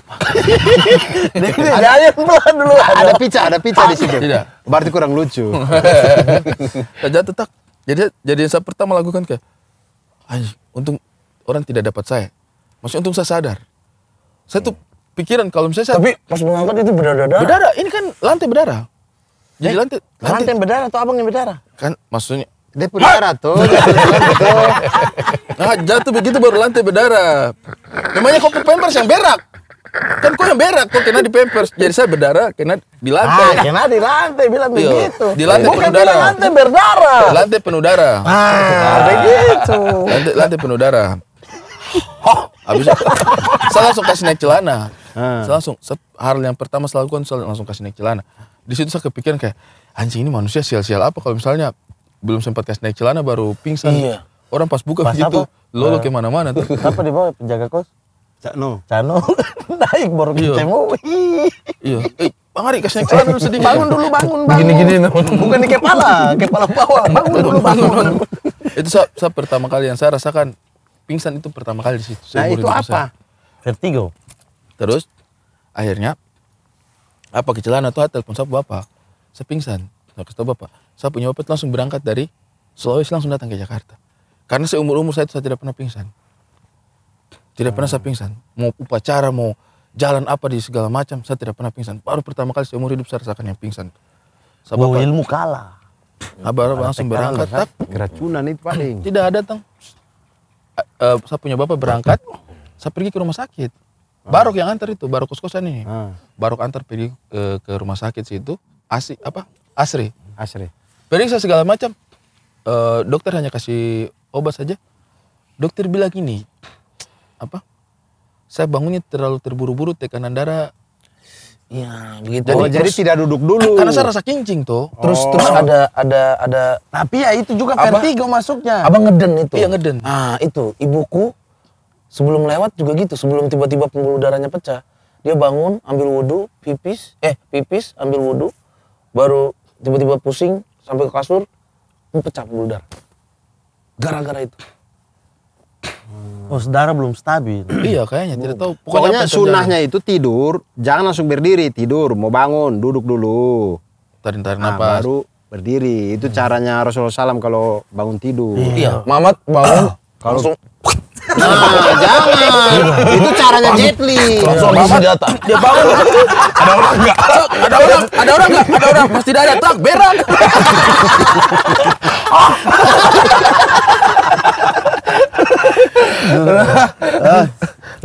Ada pelan dulu. Ada pizza di situ. Tidak. Berarti kurang lucu. Saya jatuh tak. Jadi yang saya pertama lakukan kayak, anjing, untung orang tidak dapat saya. Maksudnya untung saya sadar. Saya tuh pikiran kalau misalnya saya... Tapi pas mengangkat itu berdarah. Berdarah, ini kan lantai berdarah. Jadi lantai yang berdarah atau abang yang berdarah? Kan maksudnya... Dia berdarah tuh. Nah, jatuh begitu baru lantai berdarah. Namanya kok pampers yang berak. Kan kok yang berak, kok kena di pampers. Jadi saya berdarah, kena di lantai. Kena di lantai, bilang begitu. Di lantai bukan penuh darah. lantai berdarah. Lantai penuh darah. Begitu. Lantai penuh darah. Habis saya langsung kasih naik celana. Hal yang pertama saya lakukan, saya langsung kasih naik celana. Di situ saya kepikiran kayak, anjing ini manusia sial-sial apa kalau misalnya belum sempat kasih naik celana baru pingsan. Iya. Orang pas buka begitu, lolo kemana-mana tuh. Apa di bawah penjaga kos? Cano. Naik baru ketemu. Iya. Bang Ari kasih naik celana dulu sedih. Bangun dulu. Gini. Bukan di kepala bawah. Bangun. Itu saya pertama kali yang saya rasakan pingsan itu pertama kali di situ. Nah itu apa? Vertigo. Terus akhirnya apa ke celana tuh telepon saya bapak. Saya pingsan. Saya kasih tahu bapak. Saya punya bapak langsung berangkat dari Sulawesi langsung datang ke Jakarta. Karena seumur-umur saya tidak pernah pingsan. Tidak pernah saya pingsan. Mau upacara, mau jalan apa di segala macam, saya tidak pernah pingsan. Baru pertama kali seumur hidup saya rasakan yang pingsan. Bawa ilmu kalah. Bapak langsung berangkat. Tak. Keracunan itu paling. Tidak ada tang. Saya punya bapak berangkat, saya pergi ke rumah sakit. Barok yang antar itu, barok kos-kosan ini. Barok antar pergi ke rumah sakit situ. Asri. Periksa segala macam. Dokter hanya kasih obat saja. Dokter bilang gini, saya bangunnya terlalu terburu-buru, tekanan darah. Iya, begitu. Jadi tidak duduk dulu. Karena saya rasa kincing tuh. Terus ada. Tapi ya itu juga vertigo masuknya. Abang ngeden itu. Iya ngeden. Nah itu ibuku sebelum lewat juga gitu. Sebelum tiba-tiba pembuluh darahnya pecah, dia bangun ambil wudhu, pipis ambil wudhu, baru tiba-tiba pusing sampai ke kasur, pecah pembuluh darah. Gara-gara itu. Oh, darah belum stabil. Iya kayaknya tidak tahu. Pokoknya sunnahnya itu tidur, jangan langsung berdiri, tidur, mau bangun, duduk dulu. Tarik napas. Baru berdiri. Itu caranya Rasulullah SAW kalau bangun tidur. Iya. Mamat bangun langsung. Nah, jangan. Itu caranya Jet Li. Langsung ambil senjata. Dia bangun. Ada orang enggak? Ada orang enggak? Ada orang. Pasti tidak ada. Tak, berak.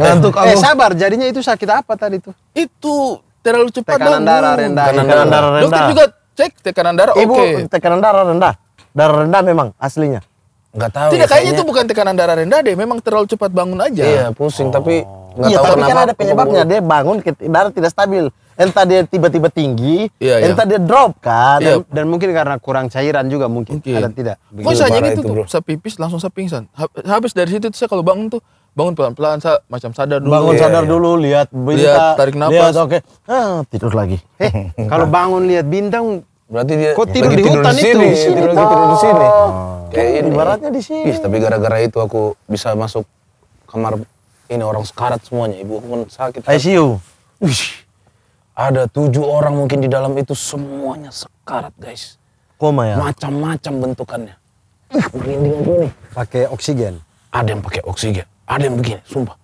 Ngantuk aku. Sabar, jadinya itu sakit apa tadi tuh? Itu terlalu cepat Tekanan darah rendah. Tekanan darah rendah. Dokter juga cek tekanan darah Ibu, oke. tekanan darah rendah. Darah rendah memang aslinya. Nggak tahu. Tidak, ya, kayaknya itu bukan tekanan darah rendah deh, memang terlalu cepat bangun aja. Iya, pusing tapi nggak Iya, tahu tapi kan kenapa. ada penyebabnya. Dia bangun, darah tidak stabil. Entah dia tiba-tiba tinggi, Iya, iya. entah dia drop kan. Iya. Dan mungkin karena kurang cairan juga mungkin. Mungkin. Ada tidak? Kok saya parah itu itu, tuh, bro. saya pipis langsung saya pingsan. Habis dari situ saya kalau bangun tuh, bangun pelan-pelan, saya macam sadar dulu. Bangun Iya, sadar iya. dulu, lihat bintang, Lihat, tarik napas. lihat, oke. Tidur lagi. Kalau bangun lihat bintang, Berarti dia kok tidur lagi di hutan itu? sini, tidur di sini. Kayak ini. Ibaratnya di sini. Ih, tapi gara-gara itu aku bisa masuk kamar ini orang sekarat semuanya. Ibu aku kan sakit. ICU. Wih, ada 7 orang mungkin di dalam itu semuanya sekarat guys. Koma ya. Macam-macam bentukannya. Merinding aku nih. pakai oksigen. Ada yang pakai oksigen, ada yang begini, sumpah.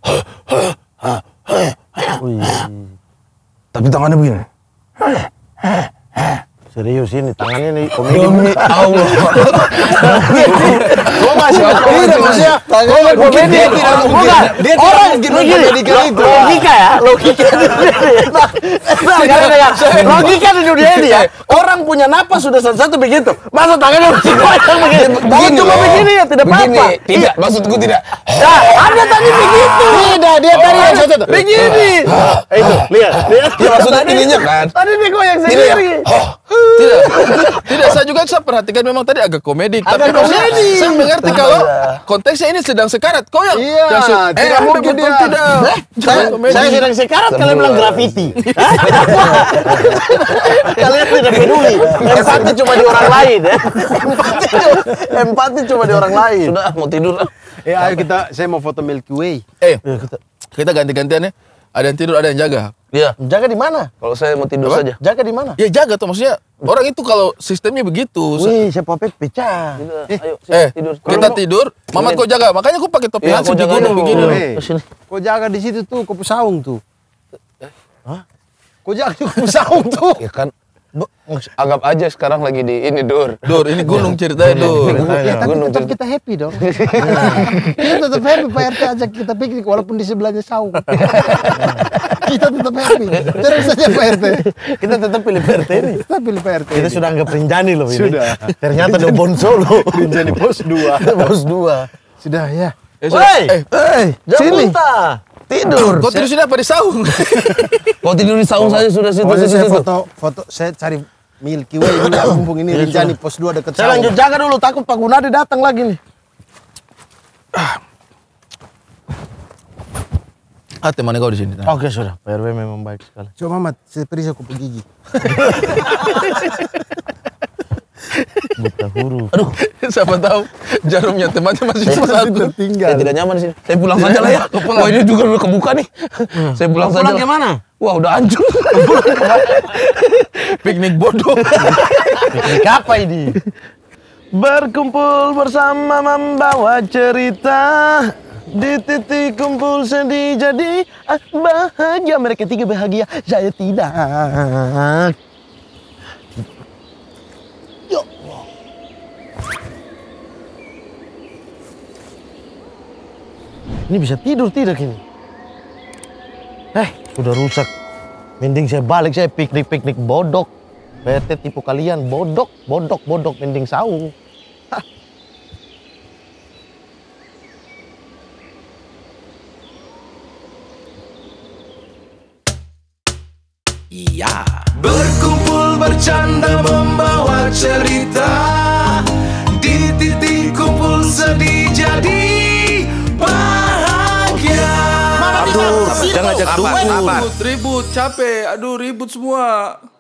Wih, Tapi tangannya begini. serius ini tangannya nih komedi. Allah. Gua masih Tidak, maksudnya tangannya komedi. dia tidak mungkin. Bukan. Dia tidak Orang mungkin begini. memedikan itu. Logika ya, logika. Logika di dunia ini ya. Orang punya napas sudah satu begitu. Masa tangannya masih goyang begini. Kalau cuma begini ya tidak apa-apa. Tidak, maksudku tidak. Nah, ada tadi begitu. Tidak, dia tadi yang satu. Begini. Itu, lihat. Ya, maksudnya ininya kan. Tadi dia goyang Tidak ya? sendiri. Tidak, tidak. Saya perhatikan memang tadi agak komedi. Tapi Agak maksudnya komedi. saya mengerti kalau konteksnya ini sedang sekarat. Kau yang Iya, langsung, tidak Anda mungkin betul dia. tidak. Jangan komedi. Saya sedang sekarat, kalian bilang grafiti. Kalian tidak peduli. Empati cuma di orang lain ya. Empati cuma di orang lain. Sudah, mau tidur. Ayo saya mau foto Milky Way. Kita ganti-gantian ya. Ada yang tidur, ada yang jaga. Iya, Jaga di mana? kalau saya mau tidur Apa? saja. Jaga di mana? Ya jaga tuh, maksudnya orang itu kalau sistemnya begitu. Wih, saya popek pecah. Sudah, ayo sini, tidur. Kita tidur, Mamat kau jaga. Makanya aku pakai topi Iya, hansip kau di jaga gunung dulu. begini. loh. Sini. Kau jaga di situ tuh, kau saung tuh. Kau jaga di kau saung tuh. Ya kan, anggap aja sekarang lagi di ini, Dur. Dur, ini gunung ceritanya Dur. Ya, tapi Gunung tetap cerita. kita happy dong. Kita tetap happy, Pak RT ajak kita piknik walaupun di sebelahnya saung. Kita tetap happy. Terus saja Pak RT. Kita tetap pilih PRT ini. Kita pilih Pak RT. Kita sudah anggap Rinjani loh ini. Sudah. Ternyata udah Bonsolo. Rinjani pos 2. Bos 2. Sudah ya. Jangan sini. muntah. Tidur. Kau tidur sini apa di saung? Kau tidur di saung saja sudah situ. Pokoknya saya situ. foto, saya cari Milky Way ini mumpung ini Rinjani pos 2 dekat Saya lanjut jaga dulu, takut Pak Gunadi datang lagi nih. Teman kau di sini. Oke sudah, Pak RW memang baik sekali. Coba Mamat, saya periksa kupu gigi. Buta huruf. Aduh, Siapa tahu jarumnya temannya masih satu. saya tidak nyaman di sini. Saya pulang saja lah ya. Wah, ini juga udah kebuka nih. Saya pulang saja. Pulang kemana? Wah, udah hancur. Piknik bodoh. Piknik apa ini? Berkumpul bersama membawa cerita. Di titik kumpul sedih jadi bahagia. Mereka tiga bahagia, saya tidak. Ya Allah. Ini bisa tidur tidak ini? Sudah rusak. Mending saya balik, saya piknik-piknik bodok. PRT tipu kalian, bodok. Mending saung. Iya. Berkumpul bercanda membawa cerita. Di titik kumpul sedih jadi bahagia. Aduh, jangan ajak ribut, capek. Aduh, ribut semua.